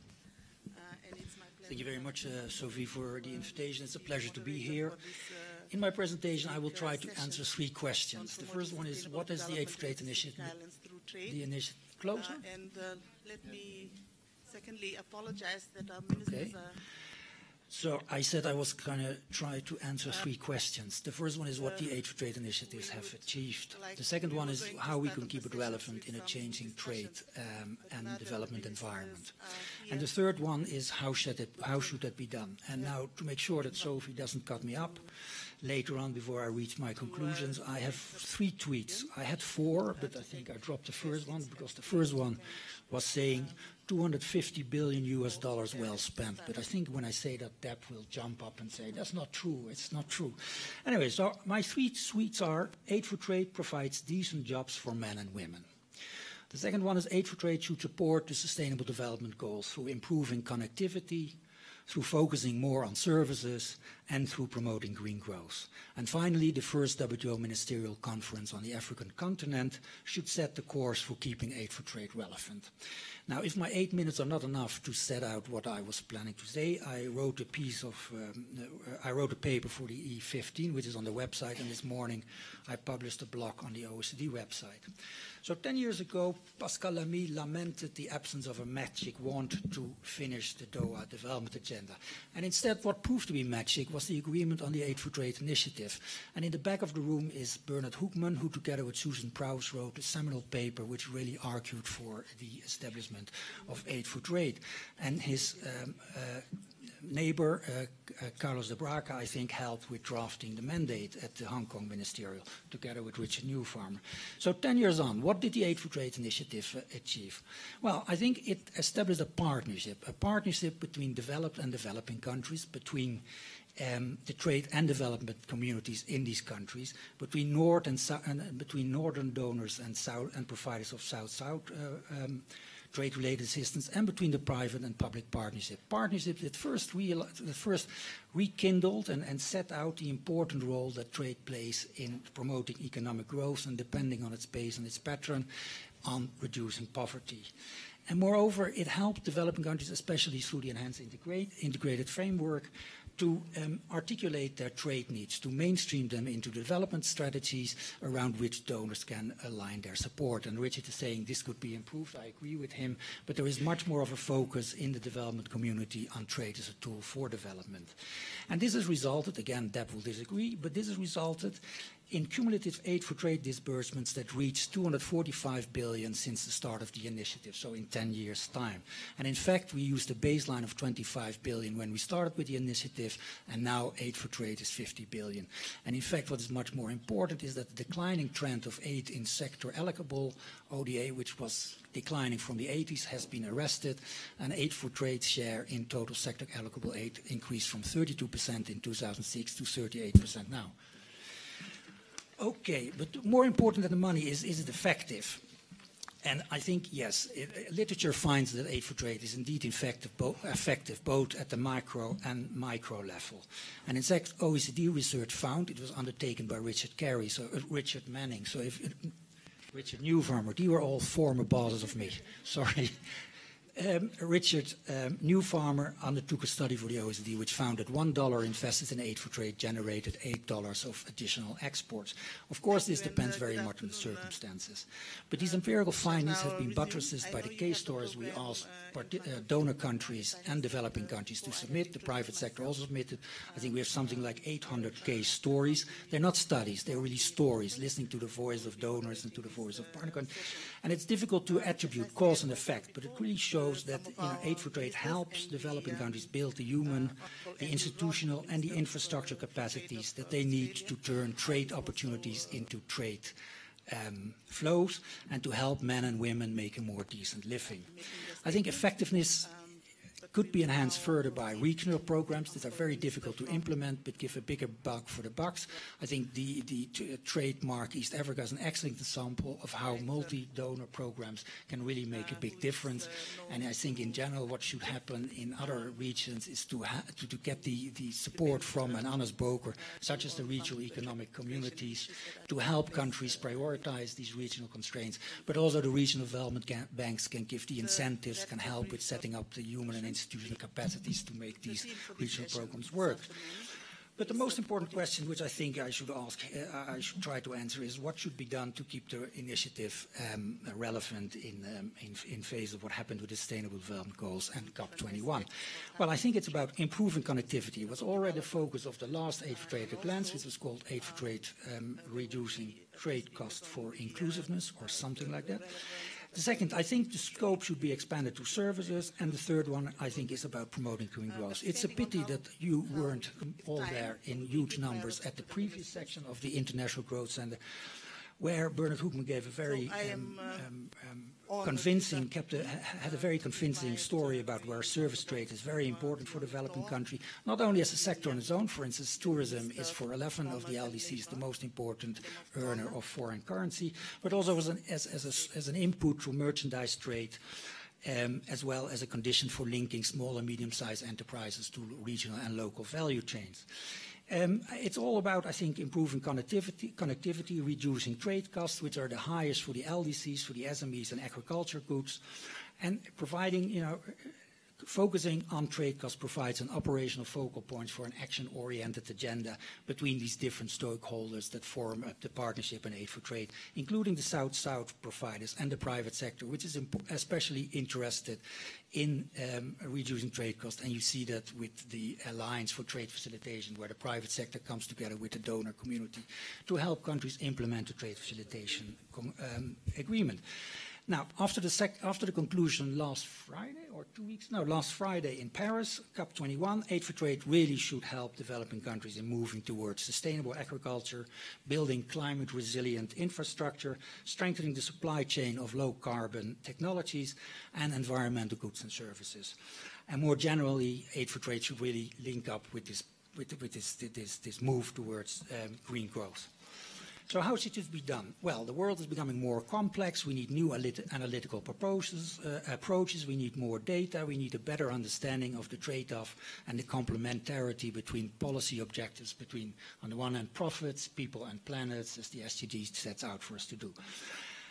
Thank you very much, uh, Sophie, for the invitation. It's a pleasure to be here. In my presentation, I will try to answer three questions. The first one is, what is the Aid for Trade initiative? The initiative closer? Uh, and uh, let me, secondly, apologize that our ministers Okay. are... So I said I was going to try to answer three questions. The first one is what the Aid for Trade initiatives have achieved. The second one is how we can keep it relevant in a changing trade um, and development environment. And the third one is how should it, how should that be done? And now, to make sure that Sophie doesn't cut me up later on before I reach my conclusions, I have three tweets. I had four, but I think I dropped the first one because the first one was saying two hundred fifty billion U S dollars well spent. But I think when I say that, Deb will jump up and say, that's not true, it's not true. Anyway, so my three tweets are, Aid for Trade provides decent jobs for men and women. The second one is Aid for Trade should support the Sustainable Development Goals through improving connectivity, through focusing more on services, and through promoting green growth. And finally, the first W T O Ministerial Conference on the African continent should set the course for keeping Aid for Trade relevant. Now, if my eight minutes are not enough to set out what I was planning to say, I wrote a piece of, um, uh, I wrote a paper for the E fifteen, which is on the website, and this morning I published a blog on the O E C D website. So ten years ago, Pascal Lamy lamented the absence of a magic wand to finish the Doha Development Agenda. And instead, what proved to be magic was the agreement on the Aid for Trade initiative. And in the back of the room is Bernard Hoekman, who together with Susan Prowse wrote a seminal paper which really argued for the establishment of Aid for Trade. And his um, uh, neighbor, uh, uh, Carlos de Braca, I think, helped with drafting the mandate at the Hong Kong Ministerial, together with Richard Newfarmer. So ten years on, what did the Aid for Trade initiative uh, achieve? Well, I think it established a partnership, a partnership between developed and developing countries, between um, the trade and development communities in these countries, between North and, South, and between northern donors and South and providers of South-South uh, um, trade-related assistance, and between the private and public partnership. Partnerships that first, real, that first rekindled and, and set out the important role that trade plays in promoting economic growth, and depending on its pace and its pattern, on reducing poverty. And moreover, it helped developing countries, especially through the enhanced integrate, integrated framework, to um, articulate their trade needs, to mainstream them into development strategies around which donors can align their support. And Richard is saying this could be improved. I agree with him, but there is much more of a focus in the development community on trade as a tool for development. And this has resulted, again, Deb will disagree, but this has resulted in cumulative aid for trade disbursements that reached two hundred forty-five billion since the start of the initiative, so in ten years' time. And in fact, we used a baseline of twenty-five billion when we started with the initiative, and now aid for trade is fifty billion. And in fact, what is much more important is that the declining trend of aid in sector allocable O D A, which was declining from the eighties, has been arrested, and aid for trade share in total sector allocable aid increased from thirty-two percent in two thousand six to thirty-eight percent now. Okay, but more important than the money is, is it effective? And I think, yes, it, literature finds that aid for trade is indeed effective, bo effective both at the micro and micro level. And in fact, O E C D research found, it was undertaken by Richard Carey, so uh, Richard Manning, so if, uh, Richard Newfarmer, they were all former bosses of me, sorry. Um, Richard um, Newfarmer undertook a study for the O E C D which found that one dollar invested in aid for trade generated eight dollars of additional exports. Of course, this depends very much on the circumstances. But these empirical findings have been buttressed by the case stories we asked uh, donor countries and developing countries to submit. The private sector also submitted. I think we have something like eight hundred case stories. They're not studies, they're really stories, listening to the voice of donors and to the voice of partner countries. And it's difficult to attribute cause and effect, but it really shows that you know, aid for trade helps developing countries build the human, the institutional and the infrastructure capacities that they need to turn trade opportunities into trade um, flows and to help men and women make a more decent living. I think effectiveness could be enhanced further by regional programs that are very difficult to implement but give a bigger buck for the bucks. I think the, the t trademark East Africa is an excellent example of how multi-donor programs can really make a big difference. And I think in general what should happen in other regions is to, ha to, to get the, the support from an honest broker, such as the regional economic communities, to help countries prioritize these regional constraints. But also the regional development banks can give the incentives, can help with setting up the human and institutional capacities to make these regional programs work. But the most important question, which I think I should ask, uh, I should try to answer, is what should be done to keep the initiative um, relevant in, um, in, in phase of what happened with the Sustainable Development Goals and COP twenty-one? Well, I think it's about improving connectivity. It was already the focus of the last Aid for Trade at a Glance, which was called Aid for Trade, um, Reducing Trade Cost for Inclusiveness, or something like that. The second, I think the scope should be expanded to services, and the third one, I think, is about promoting green growth. It's a pity that you weren't all there in huge numbers at the previous section of the International Growth Center, where Bernard Hoekman gave a very um, um, um, convincing, kept a, had a very convincing story about where service trade is very important for developing country, not only as a sector on its own. For instance, tourism is for eleven of the L D Cs the most important earner of foreign currency, but also as an, as, as a, as an input to merchandise trade, um, as well as a condition for linking small and medium-sized enterprises to regional and local value chains. Um, it's all about, I think, improving connectivity, connectivity, reducing trade costs, which are the highest for the L D Cs, for the S M Es and agriculture goods, and providing, you know, focusing on trade costs provides an operational focal point for an action-oriented agenda between these different stakeholders that form the partnership and Aid for Trade, including the South-South providers and the private sector, which is especially interested in um, reducing trade costs. And you see that with the Alliance for Trade Facilitation, where the private sector comes together with the donor community to help countries implement the trade facilitation um, agreement. Now, after the, sec after the conclusion last Friday, or two weeks, no, last Friday in Paris, COP twenty-one, Aid for Trade really should help developing countries in moving towards sustainable agriculture, building climate-resilient infrastructure, strengthening the supply chain of low-carbon technologies, and environmental goods and services. And more generally, Aid for Trade should really link up with this, with, with this, this, this move towards um, green growth. So how should it be done? Well, the world is becoming more complex. We need new analytical proposals, uh, approaches. We need more data. We need a better understanding of the trade-off and the complementarity between policy objectives, between, on the one hand, profits, people and planets, as the S D Gs sets out for us to do.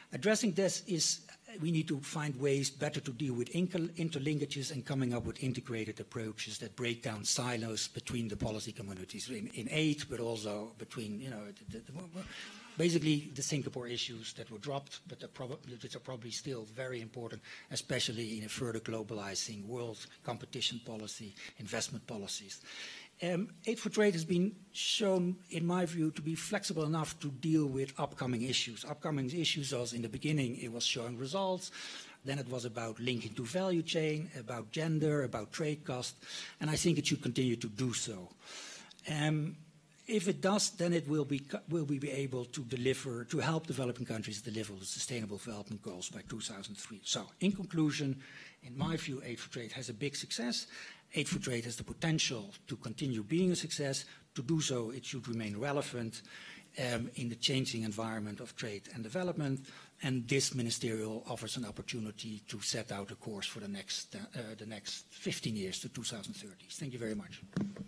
Addressing this is, we need to find ways better to deal with interlinkages and coming up with integrated approaches that break down silos between the policy communities in, in aid, but also between, you know, the, the, the, basically the Singapore issues that were dropped, but which are probably still very important, especially in a further globalizing world, competition policy, investment policies. Um, Aid for Trade has been shown, in my view, to be flexible enough to deal with upcoming issues. Upcoming issues, as in the beginning, it was showing results. Then it was about linking to value chain, about gender, about trade cost, and I think it should continue to do so. Um, if it does, then it will be, will we be able to deliver, to help developing countries deliver the Sustainable Development Goals by two thousand three. So, in conclusion, in my view, Aid for Trade has a big success. Aid for Trade has the potential to continue being a success. To do so, it should remain relevant um, in the changing environment of trade and development. And this ministerial offers an opportunity to set out a course for the next, uh, uh, the next fifteen years to two thousand thirty. Thank you very much.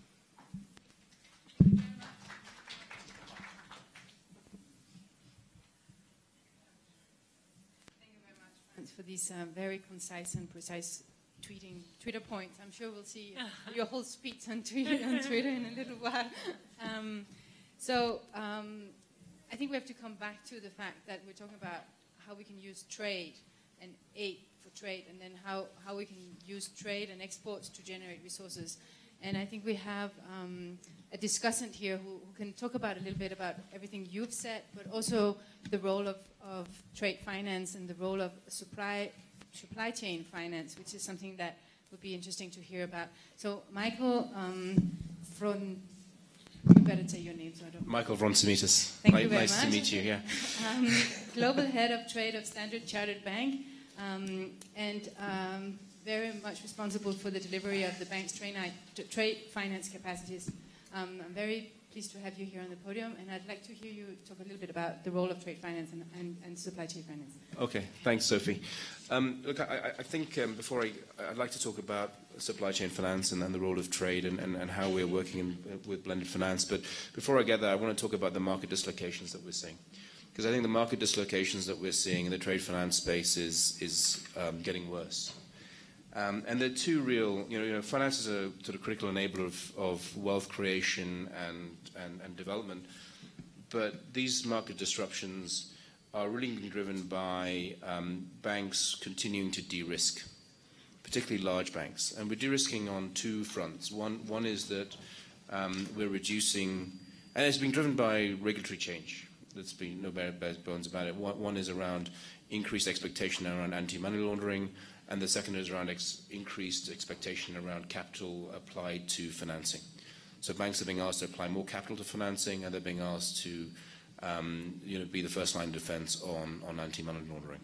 Thank you very much for these uh, very concise and precise tweeting Twitter points. I'm sure we'll see your whole speech on Twitter, on Twitter in a little while. Um, so um, I think we have to come back to the fact that we're talking about how we can use trade and aid for trade, and then how, how we can use trade and exports to generate resources. And I think we have um, a discussant here who, who can talk about a little bit about everything you've said, but also the role of, of trade finance and the role of supply supply chain finance, which is something that would be interesting to hear about. So, Michael, um, from, you better say your name so I don't... Michael Vronsimitis. Thank nice, you very nice much. to meet you, yeah. um, Global Head of Trade of Standard Chartered Bank, um, and um, very much responsible for the delivery of the bank's trade, trade finance capacities. Um, I'm very pleased to have you here on the podium, and I'd like to hear you talk a little bit about the role of trade finance and, and, and supply chain finance. Okay, thanks, Sophie. Um, look, I, I think um, before I, I'd like to talk about supply chain finance and, and the role of trade and, and, and how we're working in, with blended finance. But before I get there, I want to talk about the market dislocations that we're seeing. Because I think the market dislocations that we're seeing in the trade finance space is, is um, getting worse. Um, and there are two real, you know, you know, finance is a sort of critical enabler of, of wealth creation and, and, and development. But these market disruptions are really being driven by um, banks continuing to de-risk, particularly large banks. And we're de-risking on two fronts. One, one is that um, we're reducing, and it's being driven by regulatory change. There's been no bones about it. One, one is around increased expectation around anti-money laundering, and the second is around ex increased expectation around capital applied to financing. So banks are being asked to apply more capital to financing, and they're being asked to um, you know, be the first line of defense on, on anti-money laundering.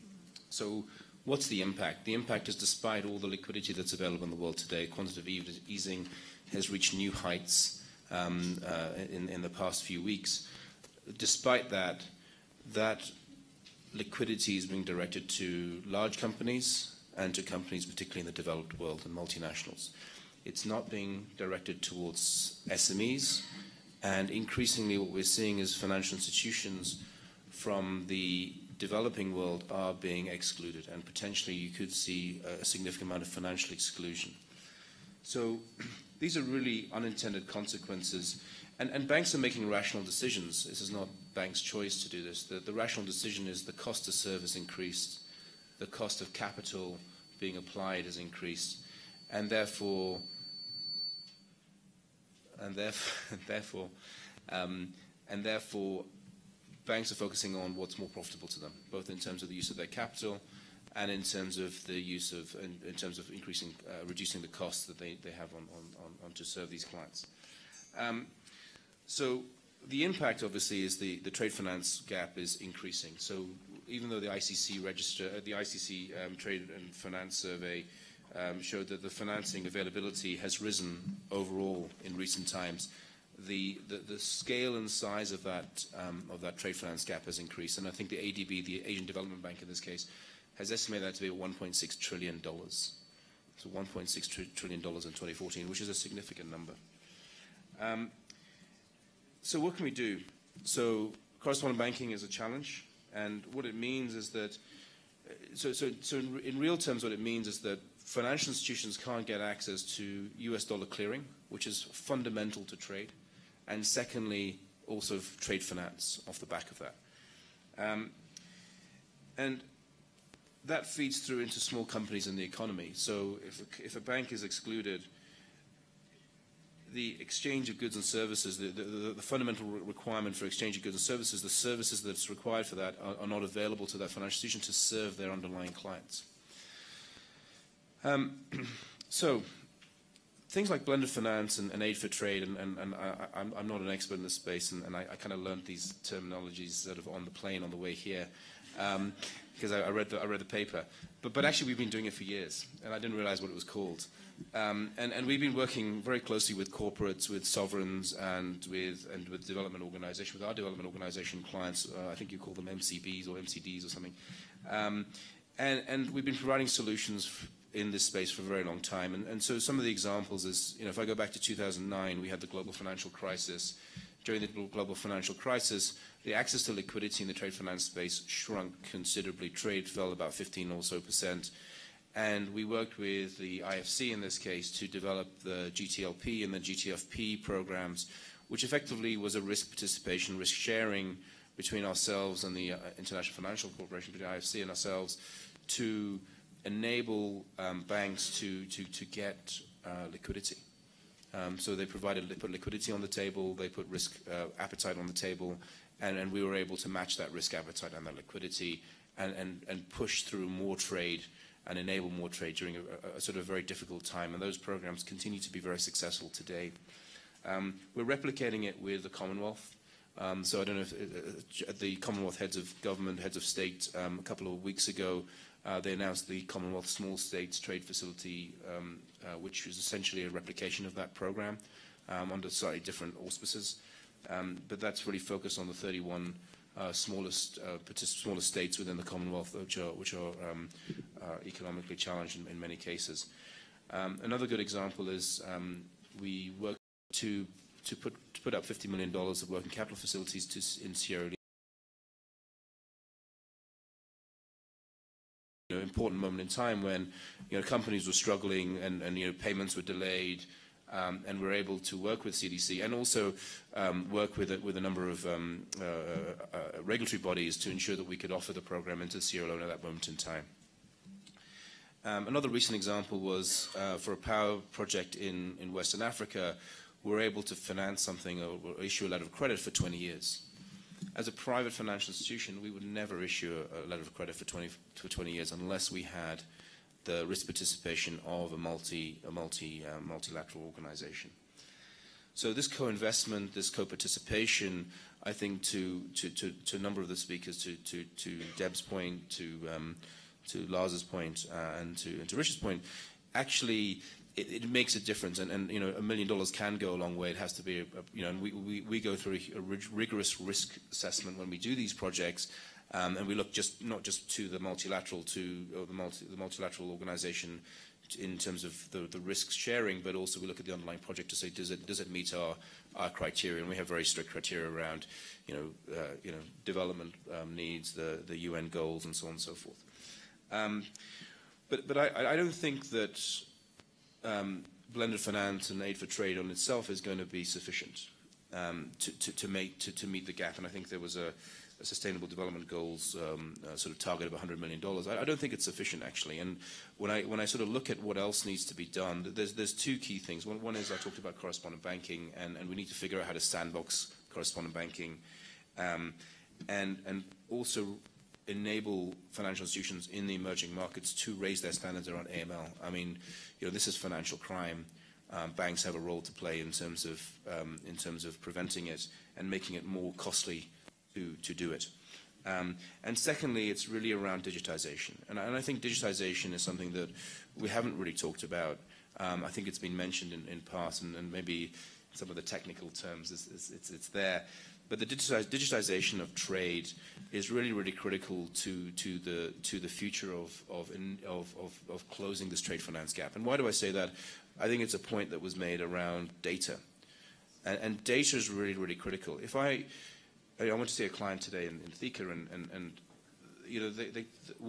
So what's the impact? The impact is, despite all the liquidity that's available in the world today, quantitative easing has reached new heights um, uh, in, in the past few weeks. Despite that, that liquidity is being directed to large companies and to companies particularly in the developed world and multinationals. It's not being directed towards S M Es, and increasingly what we're seeing is financial institutions from the developing world are being excluded, and potentially you could see a significant amount of financial exclusion. So these are really unintended consequences. And, and banks are making rational decisions. This is not banks' choice to do this. The, the rational decision is the cost to serve has increased, the cost of capital being applied has increased, and therefore, and therefore, and therefore, um, and therefore, banks are focusing on what's more profitable to them, both in terms of the use of their capital and in terms of the use of, in, in terms of increasing, uh, reducing the costs that they, they have on, on, on, on to serve these clients. Um, So the impact, obviously, is the, the trade finance gap is increasing. So even though the I C C register, uh, the I C C um, Trade and Finance Survey um, showed that the financing availability has risen overall in recent times, the, the, the scale and size of that, um, of that trade finance gap has increased. And I think the A D B, the Asian Development Bank in this case, has estimated that to be one point six trillion dollars. So one point six trillion dollars in twenty fourteen, which is a significant number. Um, So what can we do? So correspondent banking is a challenge, And what it means is that, so, so, so in, in real terms, what it means is that financial institutions can't get access to U S dollar clearing, which is fundamental to trade, and secondly, also trade finance off the back of that. Um, and that feeds through into small companies in the economy. So if a, if a bank is excluded, the exchange of goods and services, the, the, the fundamental requirement for exchange of goods and services, the services that's required for that are, are not available to that financial institution to serve their underlying clients. Um, so things like blended finance and, and aid for trade, and, and, and I, I'm, I'm not an expert in this space, and, and I, I kind of learned these terminologies sort of on the plane on the way here, um, because I, I, read the, I read the paper. But, but actually we've been doing it for years, and I didn't realize what it was called. Um, and, and we've been working very closely with corporates, with sovereigns, and with, and with development organizations, with our development organization clients. Uh, I think you call them M C Bs or M C Ds or something. Um, and, and we've been providing solutions in this space for a very long time. And, and so some of the examples is, you know, if I go back to two thousand nine, we had the global financial crisis. During the global financial crisis, the access to liquidity in the trade finance space shrunk considerably. Trade fell about fifteen or so percent. And we worked with the I F C in this case to develop the G T L P and the G T F P programs, which effectively was a risk participation, risk sharing between ourselves and the uh, International Financial Corporation, between I F C and ourselves, to enable um, banks to, to, to get uh, liquidity. Um, so they provided, they put liquidity on the table, they put risk uh, appetite on the table, and, and we were able to match that risk appetite and that liquidity and, and, and push through more trade and enable more trade during a, a sort of very difficult time. And those programs continue to be very successful today. Um, we're replicating it with the Commonwealth. Um, so I don't know if uh, the Commonwealth heads of government, heads of state, um, a couple of weeks ago, uh, they announced the Commonwealth Small States Trade Facility, um, uh, which is essentially a replication of that program um, under slightly different auspices. Um, but that's really focused on the thirty-one Uh, smallest, uh, smallest states within the Commonwealth, which are, which are um, uh, economically challenged in, in many cases. Um, another good example is um, we work to, to, put, to put up fifty million dollars of working capital facilities to, in Sierra Leone. You know, important moment in time when you know, companies were struggling and, and you know, payments were delayed. Um, and we're able to work with C D C and also um, work with a, with a number of um, uh, uh, regulatory bodies to ensure that we could offer the program into Sierra Leone at that moment in time. Um, another recent example was uh, for a power project in, in Western Africa, we're able to finance something or, or issue a letter of credit for twenty years. As a private financial institution, we would never issue a, a letter of credit for twenty, for twenty years unless we had the risk participation of a multi, a multi, uh, multilateral organization. So this co-investment, this co-participation, I think to, to, to, to a number of the speakers, to, to, to Deb's point, to, um, to Lars's point, uh, and, to, and to Richard's point, actually it, it makes a difference. And, and you know, a million dollars can go a long way. It has to be, a, a, you know, and we, we, we go through a, a rigorous risk assessment when we do these projects. Um, and we look just not just to the multilateral to or the, multi, the multilateral organization in terms of the, the risk sharing, but also we look at the underlying project to say does it does it meet our our criteria, and we have very strict criteria around you know uh, you know development um, needs, the the U N goals, and so on and so forth. Um, but but I, I don't think that um, blended finance and aid for trade on itself is going to be sufficient um, to, to to make to, to meet the gap, and I think there was a Sustainable Development Goals um, uh, sort of target of one hundred million dollars. I, I don't think it's sufficient, actually. And when I, when I sort of look at what else needs to be done, there's, there's two key things. One, one is I talked about correspondent banking, and, and we need to figure out how to sandbox correspondent banking um, and, and also enable financial institutions in the emerging markets to raise their standards around A M L. I mean, you know, this is financial crime. Um, banks have a role to play in terms of, um, in terms of preventing it and making it more costly To, to do it. Um, and secondly, it's really around digitization. And, and I think digitization is something that we haven't really talked about. Um, I think it's been mentioned in, in past, and, and maybe some of the technical terms, is, is, it's, it's there. But the digitize, digitization of trade is really, really critical to, to, the, to the future of, of, in, of, of, of closing this trade finance gap. And why do I say that? I think it's a point that was made around data. And, and data is really, really critical. If I... I went to see a client today in, in Thika, and, and, and you know, they, they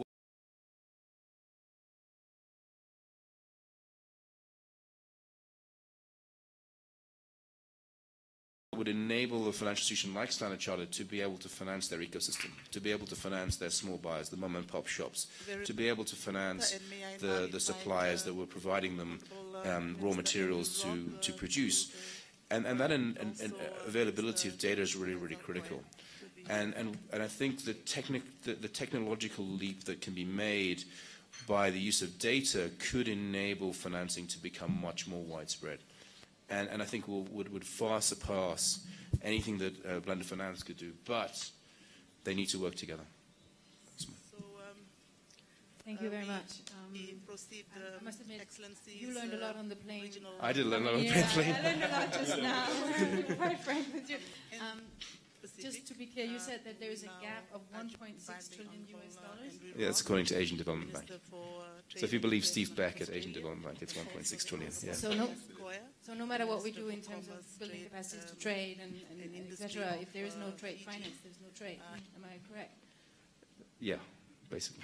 would enable a financial institution like Standard Chartered to be able to finance their ecosystem, to be able to finance their small buyers, the mom and pop shops, to be able to finance the, the suppliers that were providing them um, raw materials to, to produce. And, and that in, in, in availability of data is really, really critical. And, and, and I think the, technic, the, the technological leap that can be made by the use of data could enable financing to become much more widespread. And, and I think will, would, would far surpass anything that uh, blended finance could do. But they need to work together. So, um, Thank you uh, very we, much. Um, we proceed, I, I must admit, Excellencies, you learned a lot uh, on the plane. I did learn a lot on the yeah, plane. I learned a lot just now. Quite frank with you. Um, Just to be clear, you said that there is a gap of one point six trillion U S dollars? Yeah, that's according to Asian Development Bank. So if you believe Steve Beck at Asian Development Bank, it's one point six trillion. Yeah. So no, so no matter what we do in terms of building capacities to trade and, and, and et cetera, if there is no trade finance, there's no trade. Am I correct? Yeah, basically.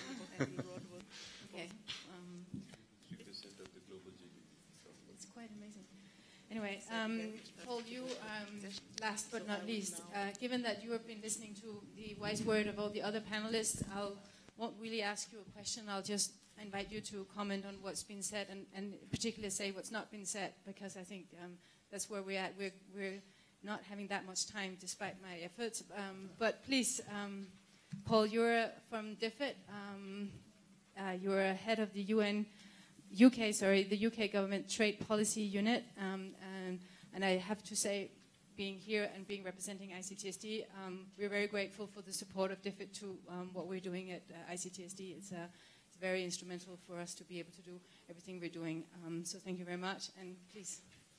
Okay. Um, it's quite amazing. Anyway, um, Paul, you, um, last but not least, uh, given that you have been listening to the wise word of all the other panelists, I won't really ask you a question. I'll just invite you to comment on what's been said and, and particularly say what's not been said, because I think um, that's where we're at. We're, we're not having that much time despite my efforts. Um, but please, um, Paul, you're from D F I D. Um, uh, you're head of the U N U K, sorry, the U K government trade policy unit, um, and, and I have to say, being here and being representing I C T S D, um, we're very grateful for the support of D F I D to um, what we're doing at uh, I C T S D. It's, uh, it's very instrumental for us to be able to do everything we're doing. Um, so thank you very much, and please.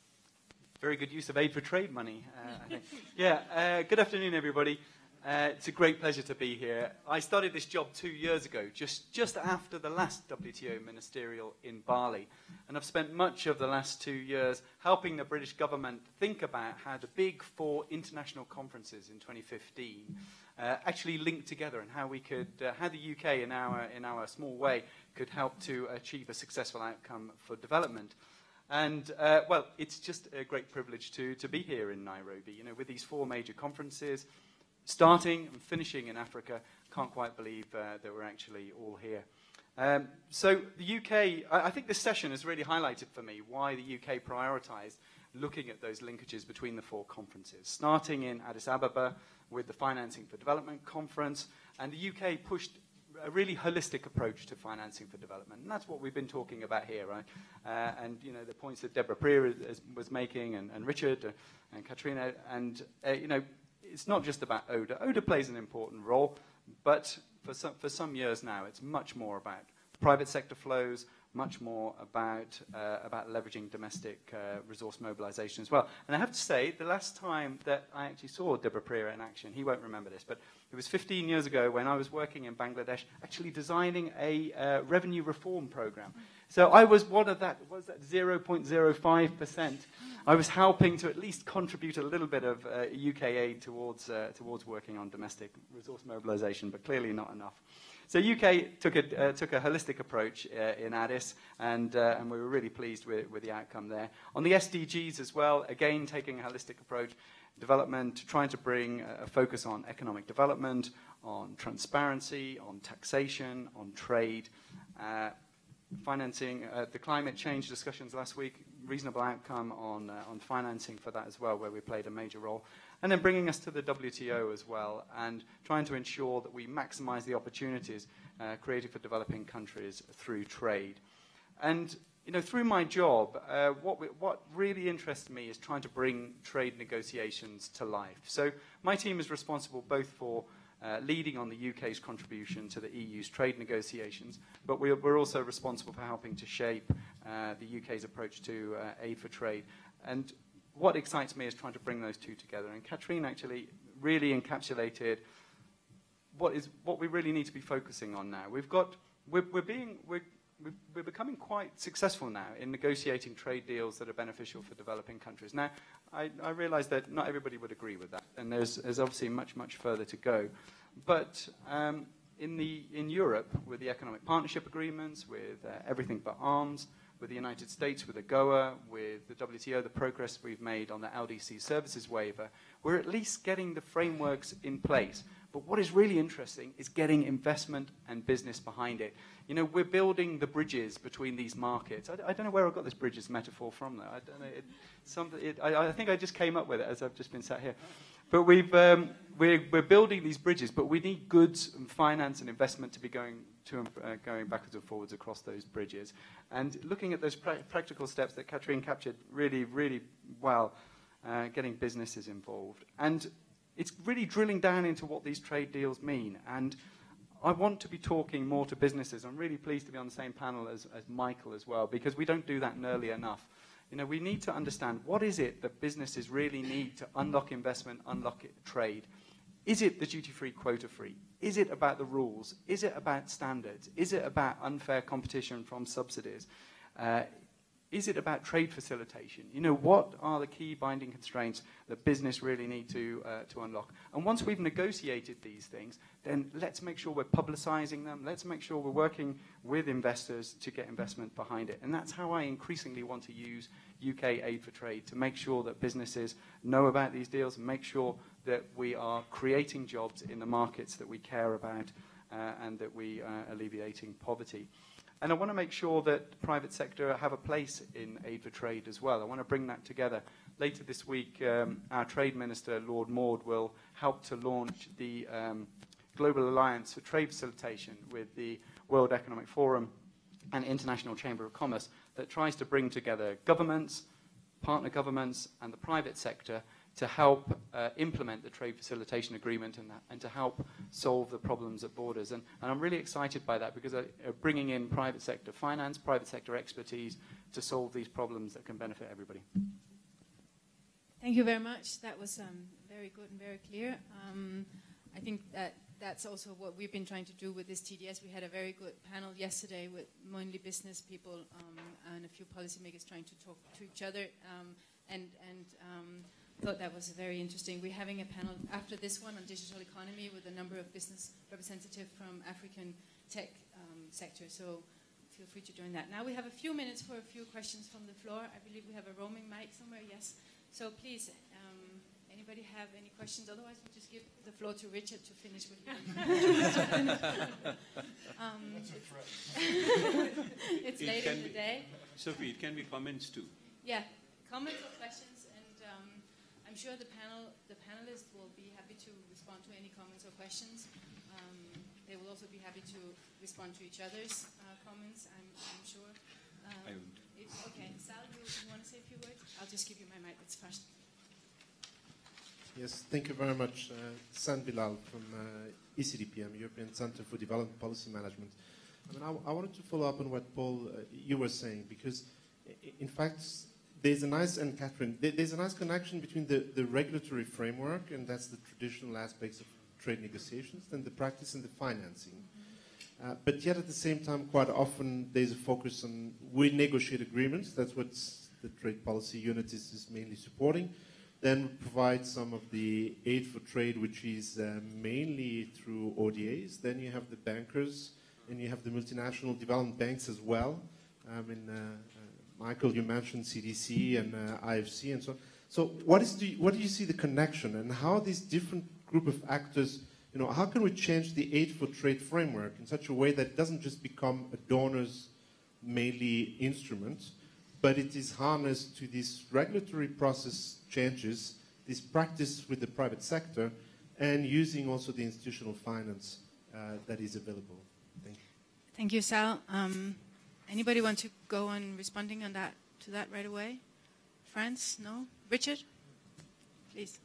Very good use of aid for trade money, uh, I think. Yeah, uh, good afternoon, everybody. Uh, it's a great pleasure to be here. I started this job two years ago, just, just after the last W T O Ministerial in Bali. And I've spent much of the last two years helping the British government think about how the big four international conferences in twenty fifteen uh, actually link together, and how we could, uh, how the U K in our, in our small way could help to achieve a successful outcome for development. And, uh, well, it's just a great privilege to, to be here in Nairobi, you know, with these four major conferences, starting and finishing in Africa. Can't quite believe uh, that we're actually all here. Um, so the U K, I, I think this session has really highlighted for me why the U K prioritised looking at those linkages between the four conferences, starting in Addis Ababa with the Financing for Development Conference, and the U K pushed a really holistic approach to financing for development. And that's what we've been talking about here, right? Uh, and, you know, the points that Deborah Prier is, is, was making, and, and Richard uh, and Katrina, and, uh, you know, it's not just about O D A. O D A plays an important role, but for some, for some years now, it's much more about private sector flows, much more about, uh, about leveraging domestic uh, resource mobilization as well. And I have to say, the last time that I actually saw Deborah Prier in action, he won't remember this, but it was fifteen years ago when I was working in Bangladesh, actually designing a uh, revenue reform program. So I was one of that, was that zero point zero five percent? I was helping to at least contribute a little bit of uh, U K aid towards, uh, towards working on domestic resource mobilization, but clearly not enough. So U K took a, uh, took a holistic approach uh, in Addis, and, uh, and we were really pleased with, with the outcome there. On the S D Gs as well, again, taking a holistic approach, development, trying to bring a focus on economic development, on transparency, on taxation, on trade, uh, financing, uh, the climate change discussions last week, reasonable outcome on, uh, on financing for that as well, where we played a major role. And then bringing us to the W T O as well, and trying to ensure that we maximize the opportunities uh, created for developing countries through trade. And, you know, through my job, uh, what, we, what really interests me is trying to bring trade negotiations to life. So my team is responsible both for Uh, leading on the U K's contribution to the E U's trade negotiations, but we're, we're also responsible for helping to shape uh, the U K's approach to uh, aid for trade. And what excites me is trying to bring those two together. And Katrine actually really encapsulated what is what we really need to be focusing on now. We've got we're, we're being we're, we're becoming quite successful now in negotiating trade deals that are beneficial for developing countries. Now, I, I realize that not everybody would agree with that, and there's, there's obviously much, much further to go. But um, in, the, in Europe, with the economic partnership agreements, with uh, everything but arms, with the United States, with AGOA, with the W T O, the progress we've made on the L D C services waiver, we're at least getting the frameworks in place. But what is really interesting is getting investment and business behind it. You know, we're building the bridges between these markets. I, I don't know where I got this bridges metaphor from, though. I don't know. It, some, it, I, I think I just came up with it as I've just been sat here. But we've, um, we're, we're building these bridges, but we need goods and finance and investment to be going to uh, going backwards and forwards across those bridges. And looking at those pra practical steps that Katrine captured really, really well, uh, getting businesses involved. And it's really drilling down into what these trade deals mean. And I want to be talking more to businesses. I'm really pleased to be on the same panel as, as Michael as well, because we don't do that nearly enough. You know, we need to understand what is it that businesses really need to unlock investment, unlock trade. Is it the duty-free, quota-free? Is it about the rules? Is it about standards? Is it about unfair competition from subsidies? Uh, Is it about trade facilitation? You know, what are the key binding constraints that business really need to, uh, to unlock? And once we've negotiated these things, then let's make sure we're publicizing them. Let's make sure we're working with investors to get investment behind it. And that's how I increasingly want to use U K Aid for Trade, to make sure that businesses know about these deals and make sure that we are creating jobs in the markets that we care about uh, and that we are alleviating poverty. And I want to make sure that the private sector have a place in Aid for Trade as well. I want to bring that together. Later this week, um, our Trade Minister, Lord Maud, will help to launch the um, Global Alliance for Trade Facilitation with the World Economic Forum and International Chamber of Commerce that tries to bring together governments, partner governments, and the private sector to help uh, implement the trade facilitation agreement and, and to help solve the problems at borders. And, and I'm really excited by that, because uh, bringing in private sector finance, private sector expertise to solve these problems that can benefit everybody. Thank you very much. That was um, very good and very clear. Um, I think that that's also what we've been trying to do with this T D S. We had a very good panel yesterday with mainly business people um, and a few policymakers trying to talk to each other, um, and, and um, thought that was very interesting. We're having a panel after this one on digital economy with a number of business representatives from African tech um, sector, so feel free to join that. Now we have a few minutes for a few questions from the floor. I believe we have a roaming mic somewhere, yes. So please, um, anybody have any questions? Otherwise, we'll just give the floor to Richard to finish with you. um, That's a threat. It's It late can in the be- day. Sophie, it can be comments too. Yeah, comments or questions, and um, I'm sure the panel, the panelists will be happy to respond to any comments or questions. Um, they will also be happy to respond to each other's uh, comments, I'm, I'm sure. Um, I won't. if, okay, Sal, you, you want to say a few words? I'll just give you my mic, that's first. Yes, thank you very much. Uh, San Bilal from uh, E C D P M, European Center for Development Policy Management. I mean, I, I wanted to follow up on what, Paul, uh, you were saying, because in fact, there's a nice, and Catherine, there's a nice connection between the, the regulatory framework, and that's the traditional aspects of trade negotiations, and the practice and the financing. Uh, but yet at the same time, quite often there's a focus on, we negotiate agreements, that's what the trade policy unit is, is mainly supporting, then provide some of the aid for trade, which is uh, mainly through O D As. Then you have the bankers, and you have the multinational development banks as well. I mean, uh, uh, Michael, you mentioned C D C and uh, I F C and so on. So what is the, what do you see the connection, and how these different group of actors, you know, how can we change the aid for trade framework in such a way that it doesn't just become a donor's mainly instrument, but it is harnessed to this regulatory process changes, this practice with the private sector, and using also the institutional finance uh, that is available. Thank you. Thank you, Sal. Um, anybody want to go on responding on that to that right away? France? No? Richard? Please.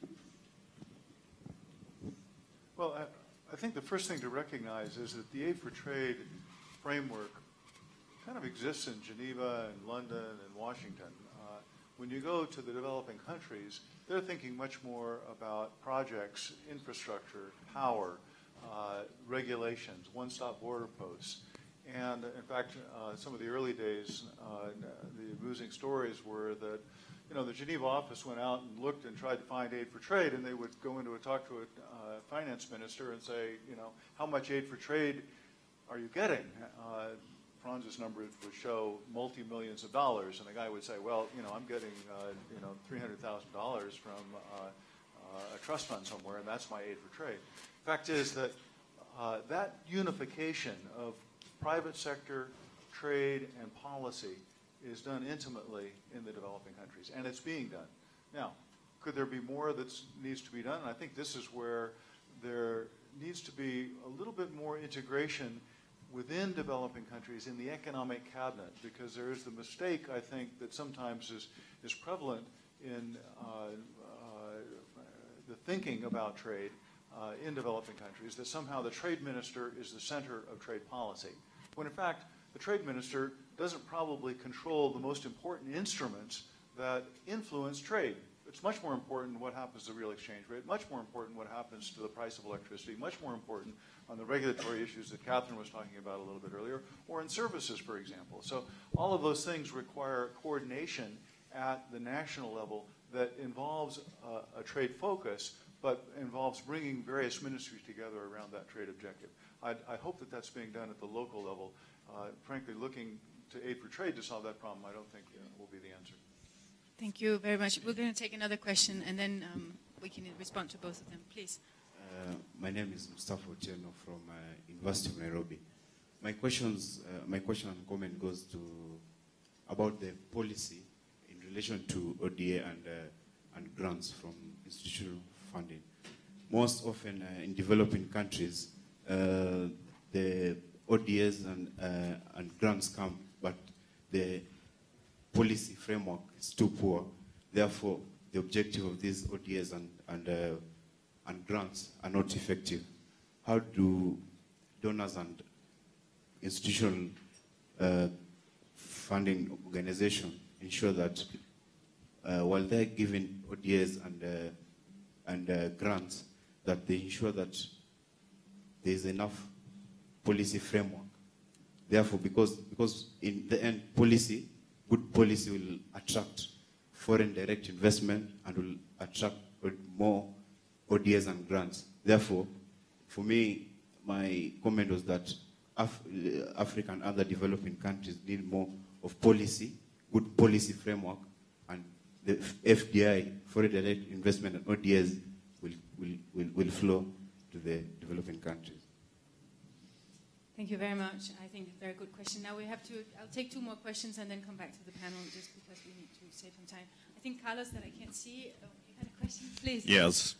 Well, I, I think the first thing to recognize is that the Aid for Trade framework kind of exists in Geneva and London and Washington. Uh, when you go to the developing countries, they're thinking much more about projects, infrastructure, power, uh, regulations, one-stop border posts. And in fact, uh, some of the early days, uh, the amusing stories were that, you know, the Geneva office went out and looked and tried to find aid for trade, and they would go into a talk to a uh, finance minister and say, you know, how much aid for trade are you getting? Uh, Franz's numbers would show multi-millions of dollars, and the guy would say, well, you know, I'm getting, uh, you know, three hundred thousand dollars from uh, uh, a trust fund somewhere, and that's my aid for trade. Fact is that uh, that unification of private sector, trade, and policy is done intimately in the developing countries, and it's being done. Now, could there be more that needs to be done? And I think this is where there needs to be a little bit more integration within developing countries in the economic cabinet, because there is the mistake, I think, that sometimes is, is prevalent in uh, uh, the thinking about trade uh, in developing countries, that somehow the trade minister is the center of trade policy, when in fact the trade minister doesn't probably control the most important instruments that influence trade. It's much more important what happens to the real exchange rate, much more important what happens to the price of electricity, much more important on the regulatory issues that Catherine was talking about a little bit earlier, or in services, for example. So all of those things require coordination at the national level that involves uh, a trade focus, but involves bringing various ministries together around that trade objective. I, I hope that that's being done at the local level. Uh, frankly, looking to aid for trade to solve that problem, I don't think uh, will be the answer. Thank you very much. We're going to take another question, and then um, we can respond to both of them. Please. Uh, my name is Mustafa Otieno from uh, University of Nairobi. My questions, uh, my question and comment goes to about the policy in relation to O D A and uh, and grants from institutional funding. Most often uh, in developing countries, uh, the O D As and uh, and grants come, but the policy framework is too poor. Therefore, the objective of these O D As and and uh, and grants are not effective. How do donors and institutional uh, funding organizations ensure that uh, while they're giving O D As and uh, and uh, grants, that they ensure that there is enough policy framework? Therefore, because because in the end, policy, good policy will attract foreign direct investment and will attract more O D As and grants. Therefore, for me, my comment was that Af Africa and other developing countries need more of policy, good policy framework, and the F D I, foreign direct investment, and O D As will, will, will, will flow to the developing countries. Thank you very much. I think a very good question. Now we have to, I'll take two more questions and then come back to the panel just because we need to save some time. I think Carlos, that I can't see, oh, you had a question? Please. Yes.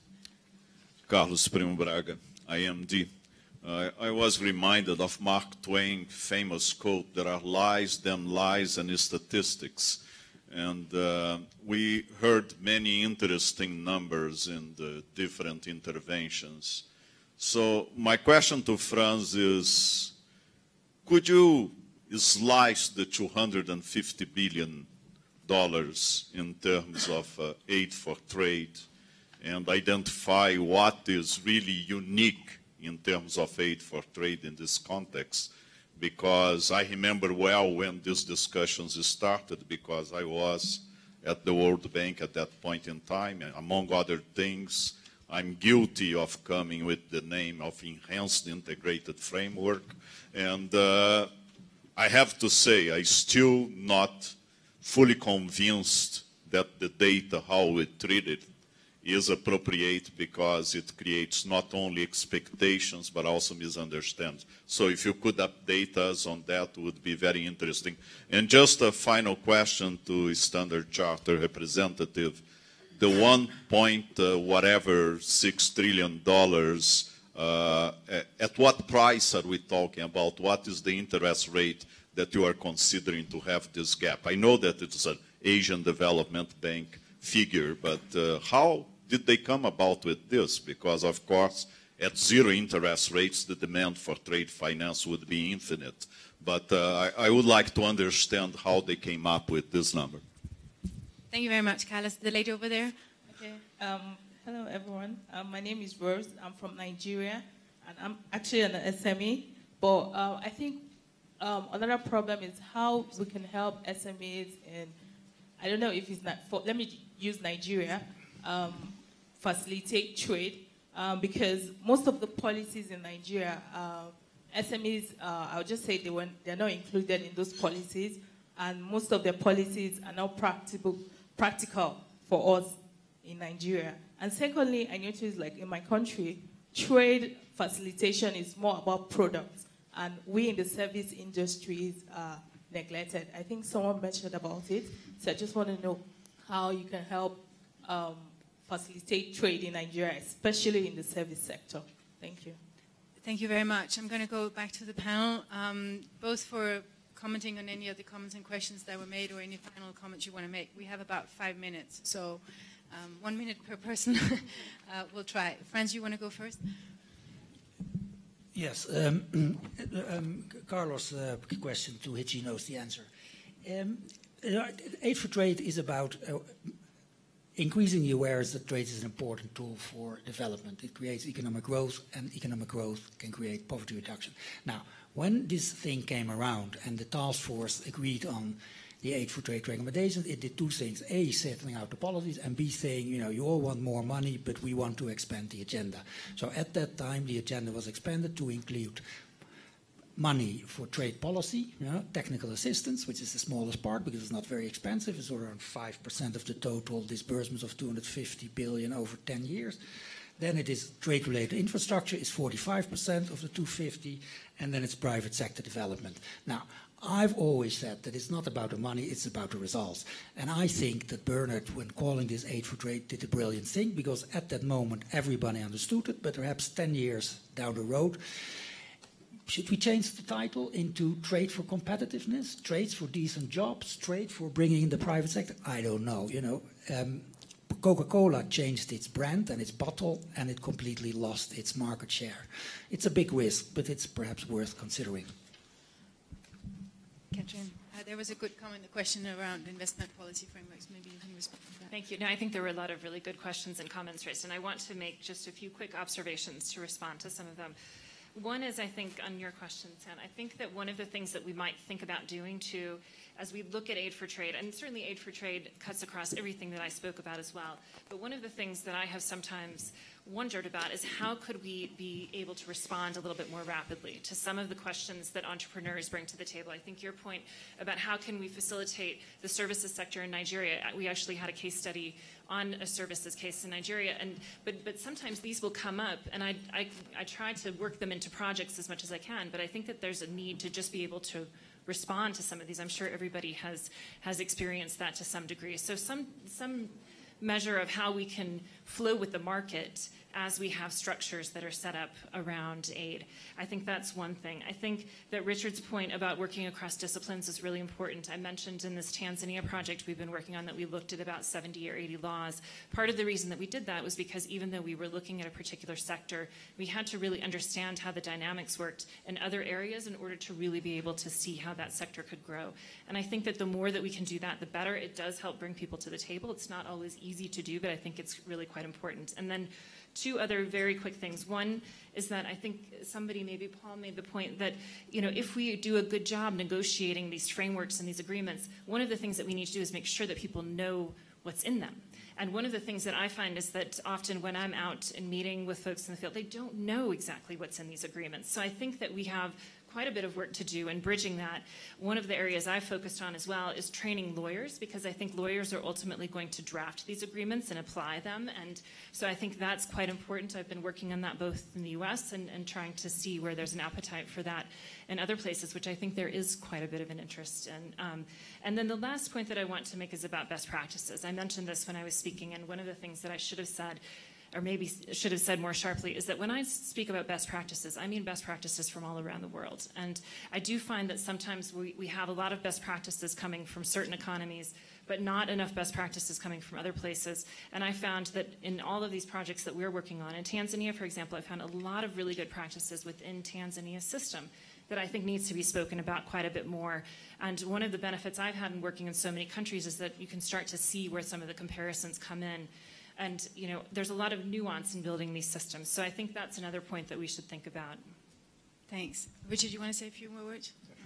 Carlos Primo Braga, I M D. Uh, I was reminded of Mark Twain's famous quote, there are lies, then lies, and statistics. And uh, we heard many interesting numbers in the different interventions. So my question to Franz is, could you slice the two hundred fifty billion dollars in terms of uh, aid for trade and identify what is really unique in terms of aid for trade in this context? Because I remember well when these discussions started, because I was at the World Bank at that point in time, and among other things, I'm guilty of coming with the name of Enhanced Integrated Framework. And uh, I have to say, I'm still not fully convinced that the data, how we treat it, is appropriate, because it creates not only expectations but also misunderstandings. So if you could update us on that, would be very interesting. And just a final question to Standard Chartered representative. The one point uh, whatever six trillion dollars, uh, at what price are we talking about? What is the interest rate that you are considering to have this gap? I know that it's an Asian Development Bank figure, but uh, how did they come about with this? Because, of course, at zero interest rates, the demand for trade finance would be infinite. But uh, I, I would like to understand how they came up with this number. Thank you very much, Carlos. The lady over there. Okay. Um, hello, everyone. Um, my name is Rose. I'm from Nigeria, and I'm actually an S M E. But uh, I think um, another problem is how we can help S M Es in, I don't know if it's not, for, let me use Nigeria, um, facilitate trade, um, because most of the policies in Nigeria, uh, S M Es, uh, I'll just say they weren't, they're not included in those policies, and most of their policies are not practical, practical for us in Nigeria. And secondly, I noticed, like in my country, trade facilitation is more about products, and we in the service industries are neglected. I think someone mentioned about it, so I just want to know how you can help um, facilitate trade in Nigeria, especially in the service sector. Thank you. Thank you very much. I'm going to go back to the panel, um, both for commenting on any of the comments and questions that were made or any final comments you want to make. We have about five minutes, so um, one minute per person. uh, we'll try. Franz, you want to go first? Yes. Um, um, Carlos' uh, question, to which he knows the answer. Um, Aid for Trade is about uh, increasing the awareness that trade is an important tool for development. It creates economic growth, and economic growth can create poverty reduction. Now, when this thing came around and the task force agreed on the Aid for Trade recommendations, it did two things. A, setting out the policies, and B, saying, you know, you all want more money, but we want to expand the agenda. So at that time, the agenda was expanded to include money for trade policy, you know, technical assistance, which is the smallest part because it's not very expensive. It's around five percent of the total disbursements of two hundred fifty billion over ten years. Then it is trade-related infrastructure, is forty-five percent of the two hundred fifty, and then it's private sector development. Now, I've always said that it's not about the money, it's about the results. And I think that Bernard, when calling this Aid for Trade, did a brilliant thing, because at that moment everybody understood it, but perhaps ten years down the road, should we change the title into Trade for Competitiveness, Trade for Decent Jobs, Trade for bringing in the private sector? I don't know, you know. Um, Coca-Cola changed its brand and its bottle, and it completely lost its market share. It's a big risk, but it's perhaps worth considering. Catherine, uh, there was a good comment, a question around investment policy frameworks. Maybe you can respond to that. Thank you. No, I think there were a lot of really good questions and comments raised, and I want to make just a few quick observations to respond to some of them. One is, I think, on your question, Sam, I think that one of the things that we might think about doing, too, as we look at Aid for Trade, and certainly Aid for Trade cuts across everything that I spoke about as well, but one of the things that I have sometimes wondered about is how could we be able to respond a little bit more rapidly to some of the questions that entrepreneurs bring to the table. I think your point about how can we facilitate the services sector in Nigeria, we actually had a case study on a services case in Nigeria, and but but sometimes these will come up, and I, I, I try to work them into projects as much as I can, but I think that there's a need to just be able to respond to some of these. I'm sure everybody has has experienced that to some degree. So some some measure of how we can flow with the market as we have structures that are set up around aid. I think that's one thing. I think that Richard's point about working across disciplines is really important. I mentioned in this Tanzania project we've been working on that we looked at about seventy or eighty laws. Part of the reason that we did that was because even though we were looking at a particular sector, we had to really understand how the dynamics worked in other areas in order to really be able to see how that sector could grow. And I think that the more that we can do that, the better. It does help bring people to the table. It's not always easy to do, but I think it's really quite important. And then two other very quick things. One is that I think somebody, maybe Paul, made the point that, you know, if we do a good job negotiating these frameworks and these agreements, one of the things that we need to do is make sure that people know what's in them. And one of the things that I find is that often when I'm out and meeting with folks in the field, they don't know exactly what's in these agreements. So I think that we have quite a bit of work to do in bridging that. One of the areas I focused on as well is training lawyers, because I think lawyers are ultimately going to draft these agreements and apply them. And so I think that's quite important. I've been working on that both in the U S and, and trying to see where there's an appetite for that in other places, which I think there is quite a bit of an interest in. Um, and then the last point that I want to make is about best practices. I mentioned this when I was speaking, and one of the things that I should have said, or maybe should have said more sharply, is that when I speak about best practices, I mean best practices from all around the world. And I do find that sometimes we, we have a lot of best practices coming from certain economies, but not enough best practices coming from other places. And I found that in all of these projects that we're working on, in Tanzania, for example, I found a lot of really good practices within Tanzania's system that I think needs to be spoken about quite a bit more. And one of the benefits I've had in working in so many countries is that you can start to see where some of the comparisons come in. And, you know, there's a lot of nuance in building these systems. So I think that's another point that we should think about. Thanks. Richard, you want to say a few more words?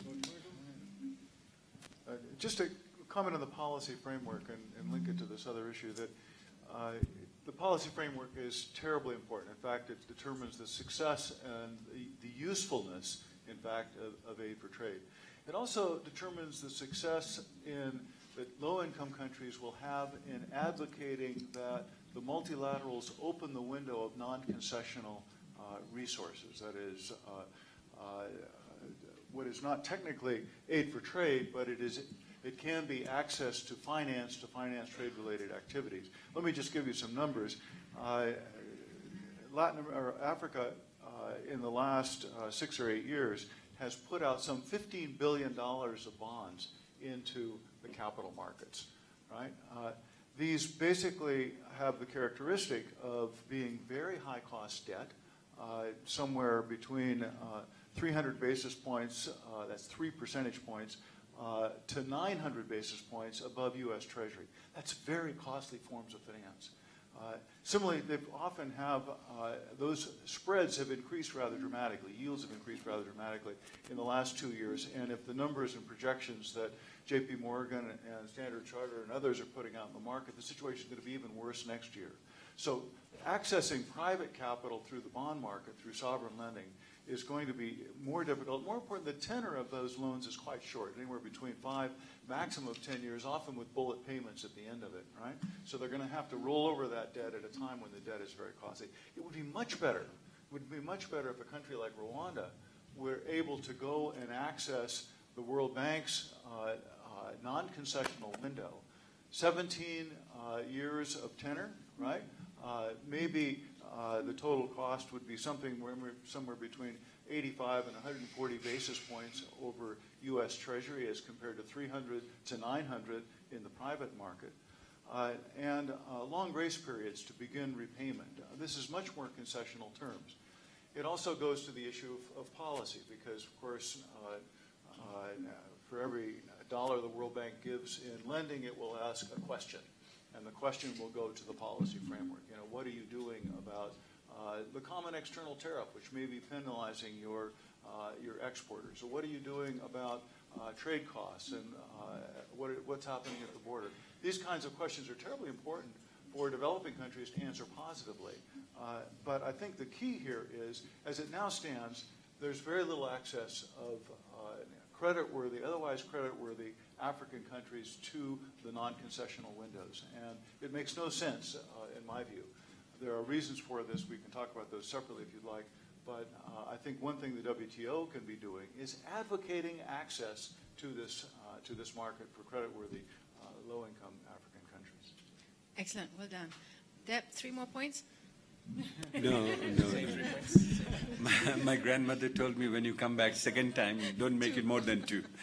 Uh, just to comment on the policy framework and, and link it to this other issue, that uh, the policy framework is terribly important. In fact, it determines the success and the, the usefulness, in fact, of, of aid for trade. It also determines the success in that low-income countries will have in advocating that the multilaterals open the window of non-concessional uh, resources. That is, uh, uh, what is not technically aid for trade, but it is it can be access to finance to finance trade-related activities. Let me just give you some numbers. Uh, Latin or Africa, uh, in the last uh, six or eight years, has put out some fifteen billion dollars of bonds into the capital markets, right? Uh, these basically have the characteristic of being very high-cost debt, uh, somewhere between uh, three hundred basis points, uh, that's three percentage points, uh, to nine hundred basis points above U S Treasury. That's very costly forms of finance. Uh, similarly, they often have, uh, those spreads have increased rather dramatically. Yields have increased rather dramatically in the last two years. And if the numbers and projections that J P Morgan and Standard Chartered and others are putting out in the market, the situation is going to be even worse next year. So accessing private capital through the bond market, through sovereign lending, is going to be more difficult. More important, the tenor of those loans is quite short, anywhere between five, maximum of ten years, often with bullet payments at the end of it, right? So they're going to have to roll over that debt at a time when the debt is very costly. It would be much better, it would be much better if a country like Rwanda were able to go and access the World Bank's uh, uh, non-concessional window. seventeen uh, years of tenor, right? Uh, maybe uh, the total cost would be something where, somewhere between eighty-five and one hundred forty basis points over U S Treasury as compared to three hundred to nine hundred in the private market. Uh, and uh, long grace periods to begin repayment. Uh, this is much more concessional terms. It also goes to the issue of, of policy because, of course, uh, uh, for every dollar the World Bank gives in lending, it will ask a question. And the question will go to the policy framework. You know, what are you doing about uh, the common external tariff, which may be penalizing your, uh, your exporters? So what are you doing about uh, trade costs and uh, what, what's happening at the border? These kinds of questions are terribly important for developing countries to answer positively. Uh, but I think the key here is, as it now stands, there's very little access of uh, credit-worthy, otherwise credit-worthy African countries to the non-concessional windows. And it makes no sense, uh, in my view. There are reasons for this. We can talk about those separately if you'd like. But uh, I think one thing the W T O can be doing is advocating access to this, uh, to this market for credit-worthy uh, low-income African countries. Excellent. Well done. Deb, three more points? No, no. My, my grandmother told me when you come back second time, don't make it more than two.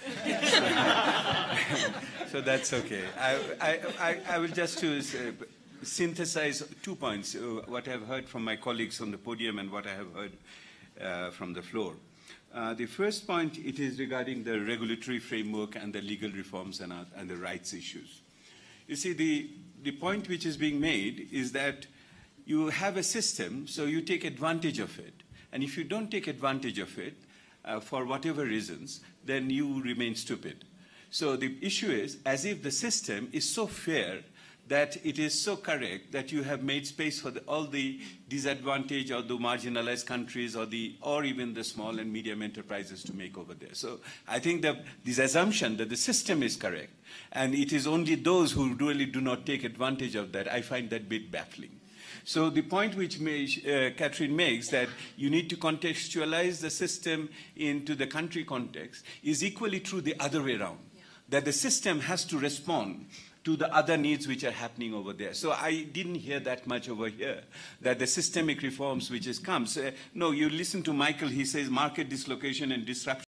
So that's okay. I, I, I, I will just to uh, synthesize two points, uh, what I've heard from my colleagues on the podium and what I have heard uh, from the floor. Uh, the first point, it is regarding the regulatory framework and the legal reforms and, uh, and the rights issues. You see, the, the point which is being made is that you have a system, so you take advantage of it. And if you don't take advantage of it, uh, for whatever reasons, then you remain stupid. So the issue is, as if the system is so fair that it is so correct that you have made space for the, all the disadvantaged or the marginalized countries or, the, or even the small and medium enterprises to make over there. So I think that this assumption that the system is correct and it is only those who really do not take advantage of that, I find that bit baffling. So the point which may, uh, Catherine makes, that you need to contextualize the system into the country context, is equally true the other way around, yeah. That the system has to respond to the other needs which are happening over there. So I didn't hear that much over here, that the systemic reforms which has come. So, no, you listen to Michael, he says market dislocation and disruption.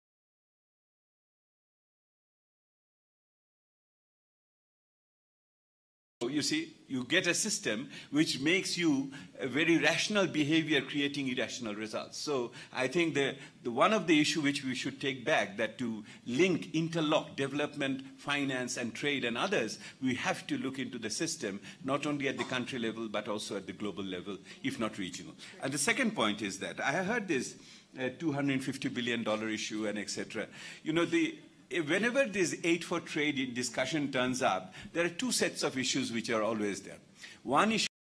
You see, you get a system which makes you a very rational behavior creating irrational results. So I think the, the one of the issue which we should take back, that to link, interlock development, finance and trade and others, we have to look into the system, not only at the country level, but also at the global level, if not regional. And the second point is that I heard this uh, two hundred fifty billion dollars issue and et cetera. You know, the, whenever this aid for trade discussion turns up, there are two sets of issues which are always there. One issue,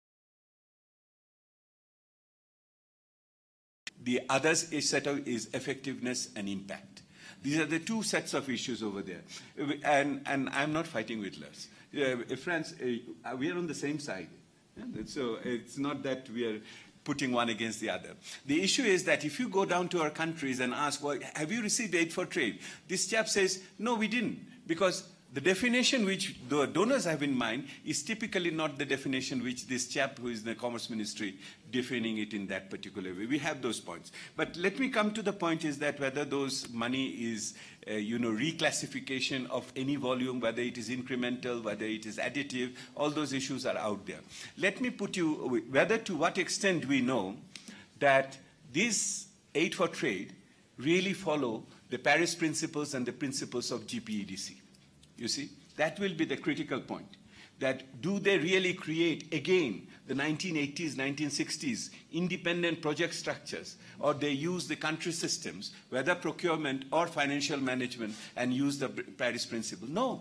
the other set of is effectiveness and impact. These are the two sets of issues over there. And, and I'm not fighting with less. Uh, France, uh, we are on the same side. Yeah? So it's not that we are putting one against the other. The issue is that if you go down to our countries and ask, well, have you received aid for trade? This chap says, no, we didn't. Because the definition which the donors have in mind is typically not the definition which this chap who is in the Commerce Ministry defining it in that particular way. We have those points. But let me come to the point is that whether those money is, uh, you know, reclassification of any volume, whether it is incremental, whether it is additive, all those issues are out there. Let me put you, whether to what extent we know that this aid for trade really follow the Paris principles and the principles of G P E D C. You see, that will be the critical point. That do they really create, again, the nineteen eighties, nineteen sixties, independent project structures, or they use the country systems, whether procurement or financial management, and use the Paris principle? No.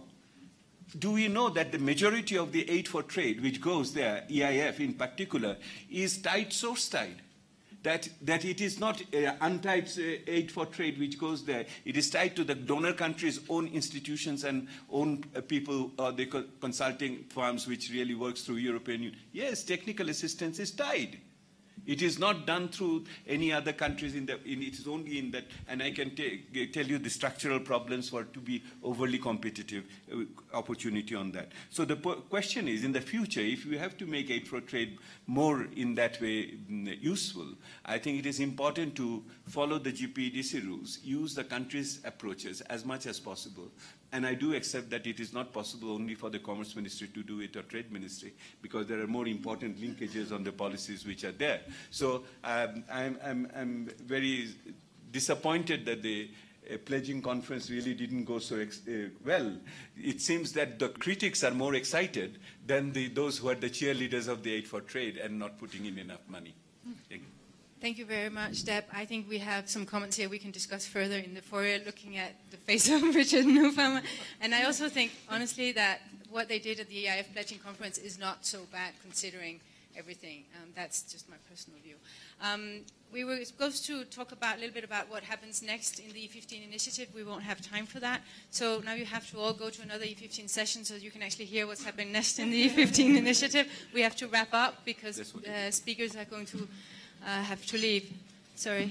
Do we know that the majority of the aid for trade, which goes there, E I F in particular, is tied, source tied? That, that it is not uh, untied uh, aid for trade which goes there. It is tied to the donor country's own institutions and own uh, people, or the co consulting firms which really works through European Union. Yes, technical assistance is tied. It is not done through any other countries in the, in, it is only in that, and I can tell you the structural problems were to be overly competitive uh, opportunity on that. So the question is, in the future, if we have to make aid for trade more in that way mm, useful, I think it is important to follow the G P E D C rules, use the country's approaches as much as possible. And I do accept that it is not possible only for the Commerce Ministry to do it or Trade Ministry, because there are more important linkages on the policies which are there. So um, I'm, I'm, I'm very disappointed that the uh, pledging conference really didn't go so ex uh, well. It seems that the critics are more excited than the, those who are the cheerleaders of the aid for trade and not putting in enough money. Thank you. Thank you very much, Deb. I think we have some comments here we can discuss further in the foyer, looking at the face of Richard Newfarmer. And I also think, honestly, that what they did at the E I F Pledging Conference is not so bad considering everything. Um, that's just my personal view. Um, we were supposed to talk about a little bit about what happens next in the E fifteen initiative. We won't have time for that. So now you have to all go to another E fifteen session so you can actually hear what's happening next in the E fifteen initiative. We have to wrap up because uh, speakers are going to Uh, have to leave. Sorry.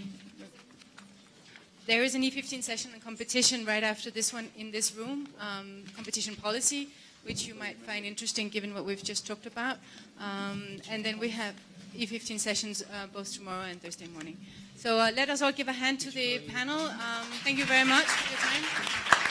There is an E fifteen session on competition right after this one in this room, um, competition policy, which you might find interesting given what we've just talked about. Um, and then we have E fifteen sessions uh, both tomorrow and Thursday morning. So uh, let us all give a hand to the panel. Um, thank you very much for your time.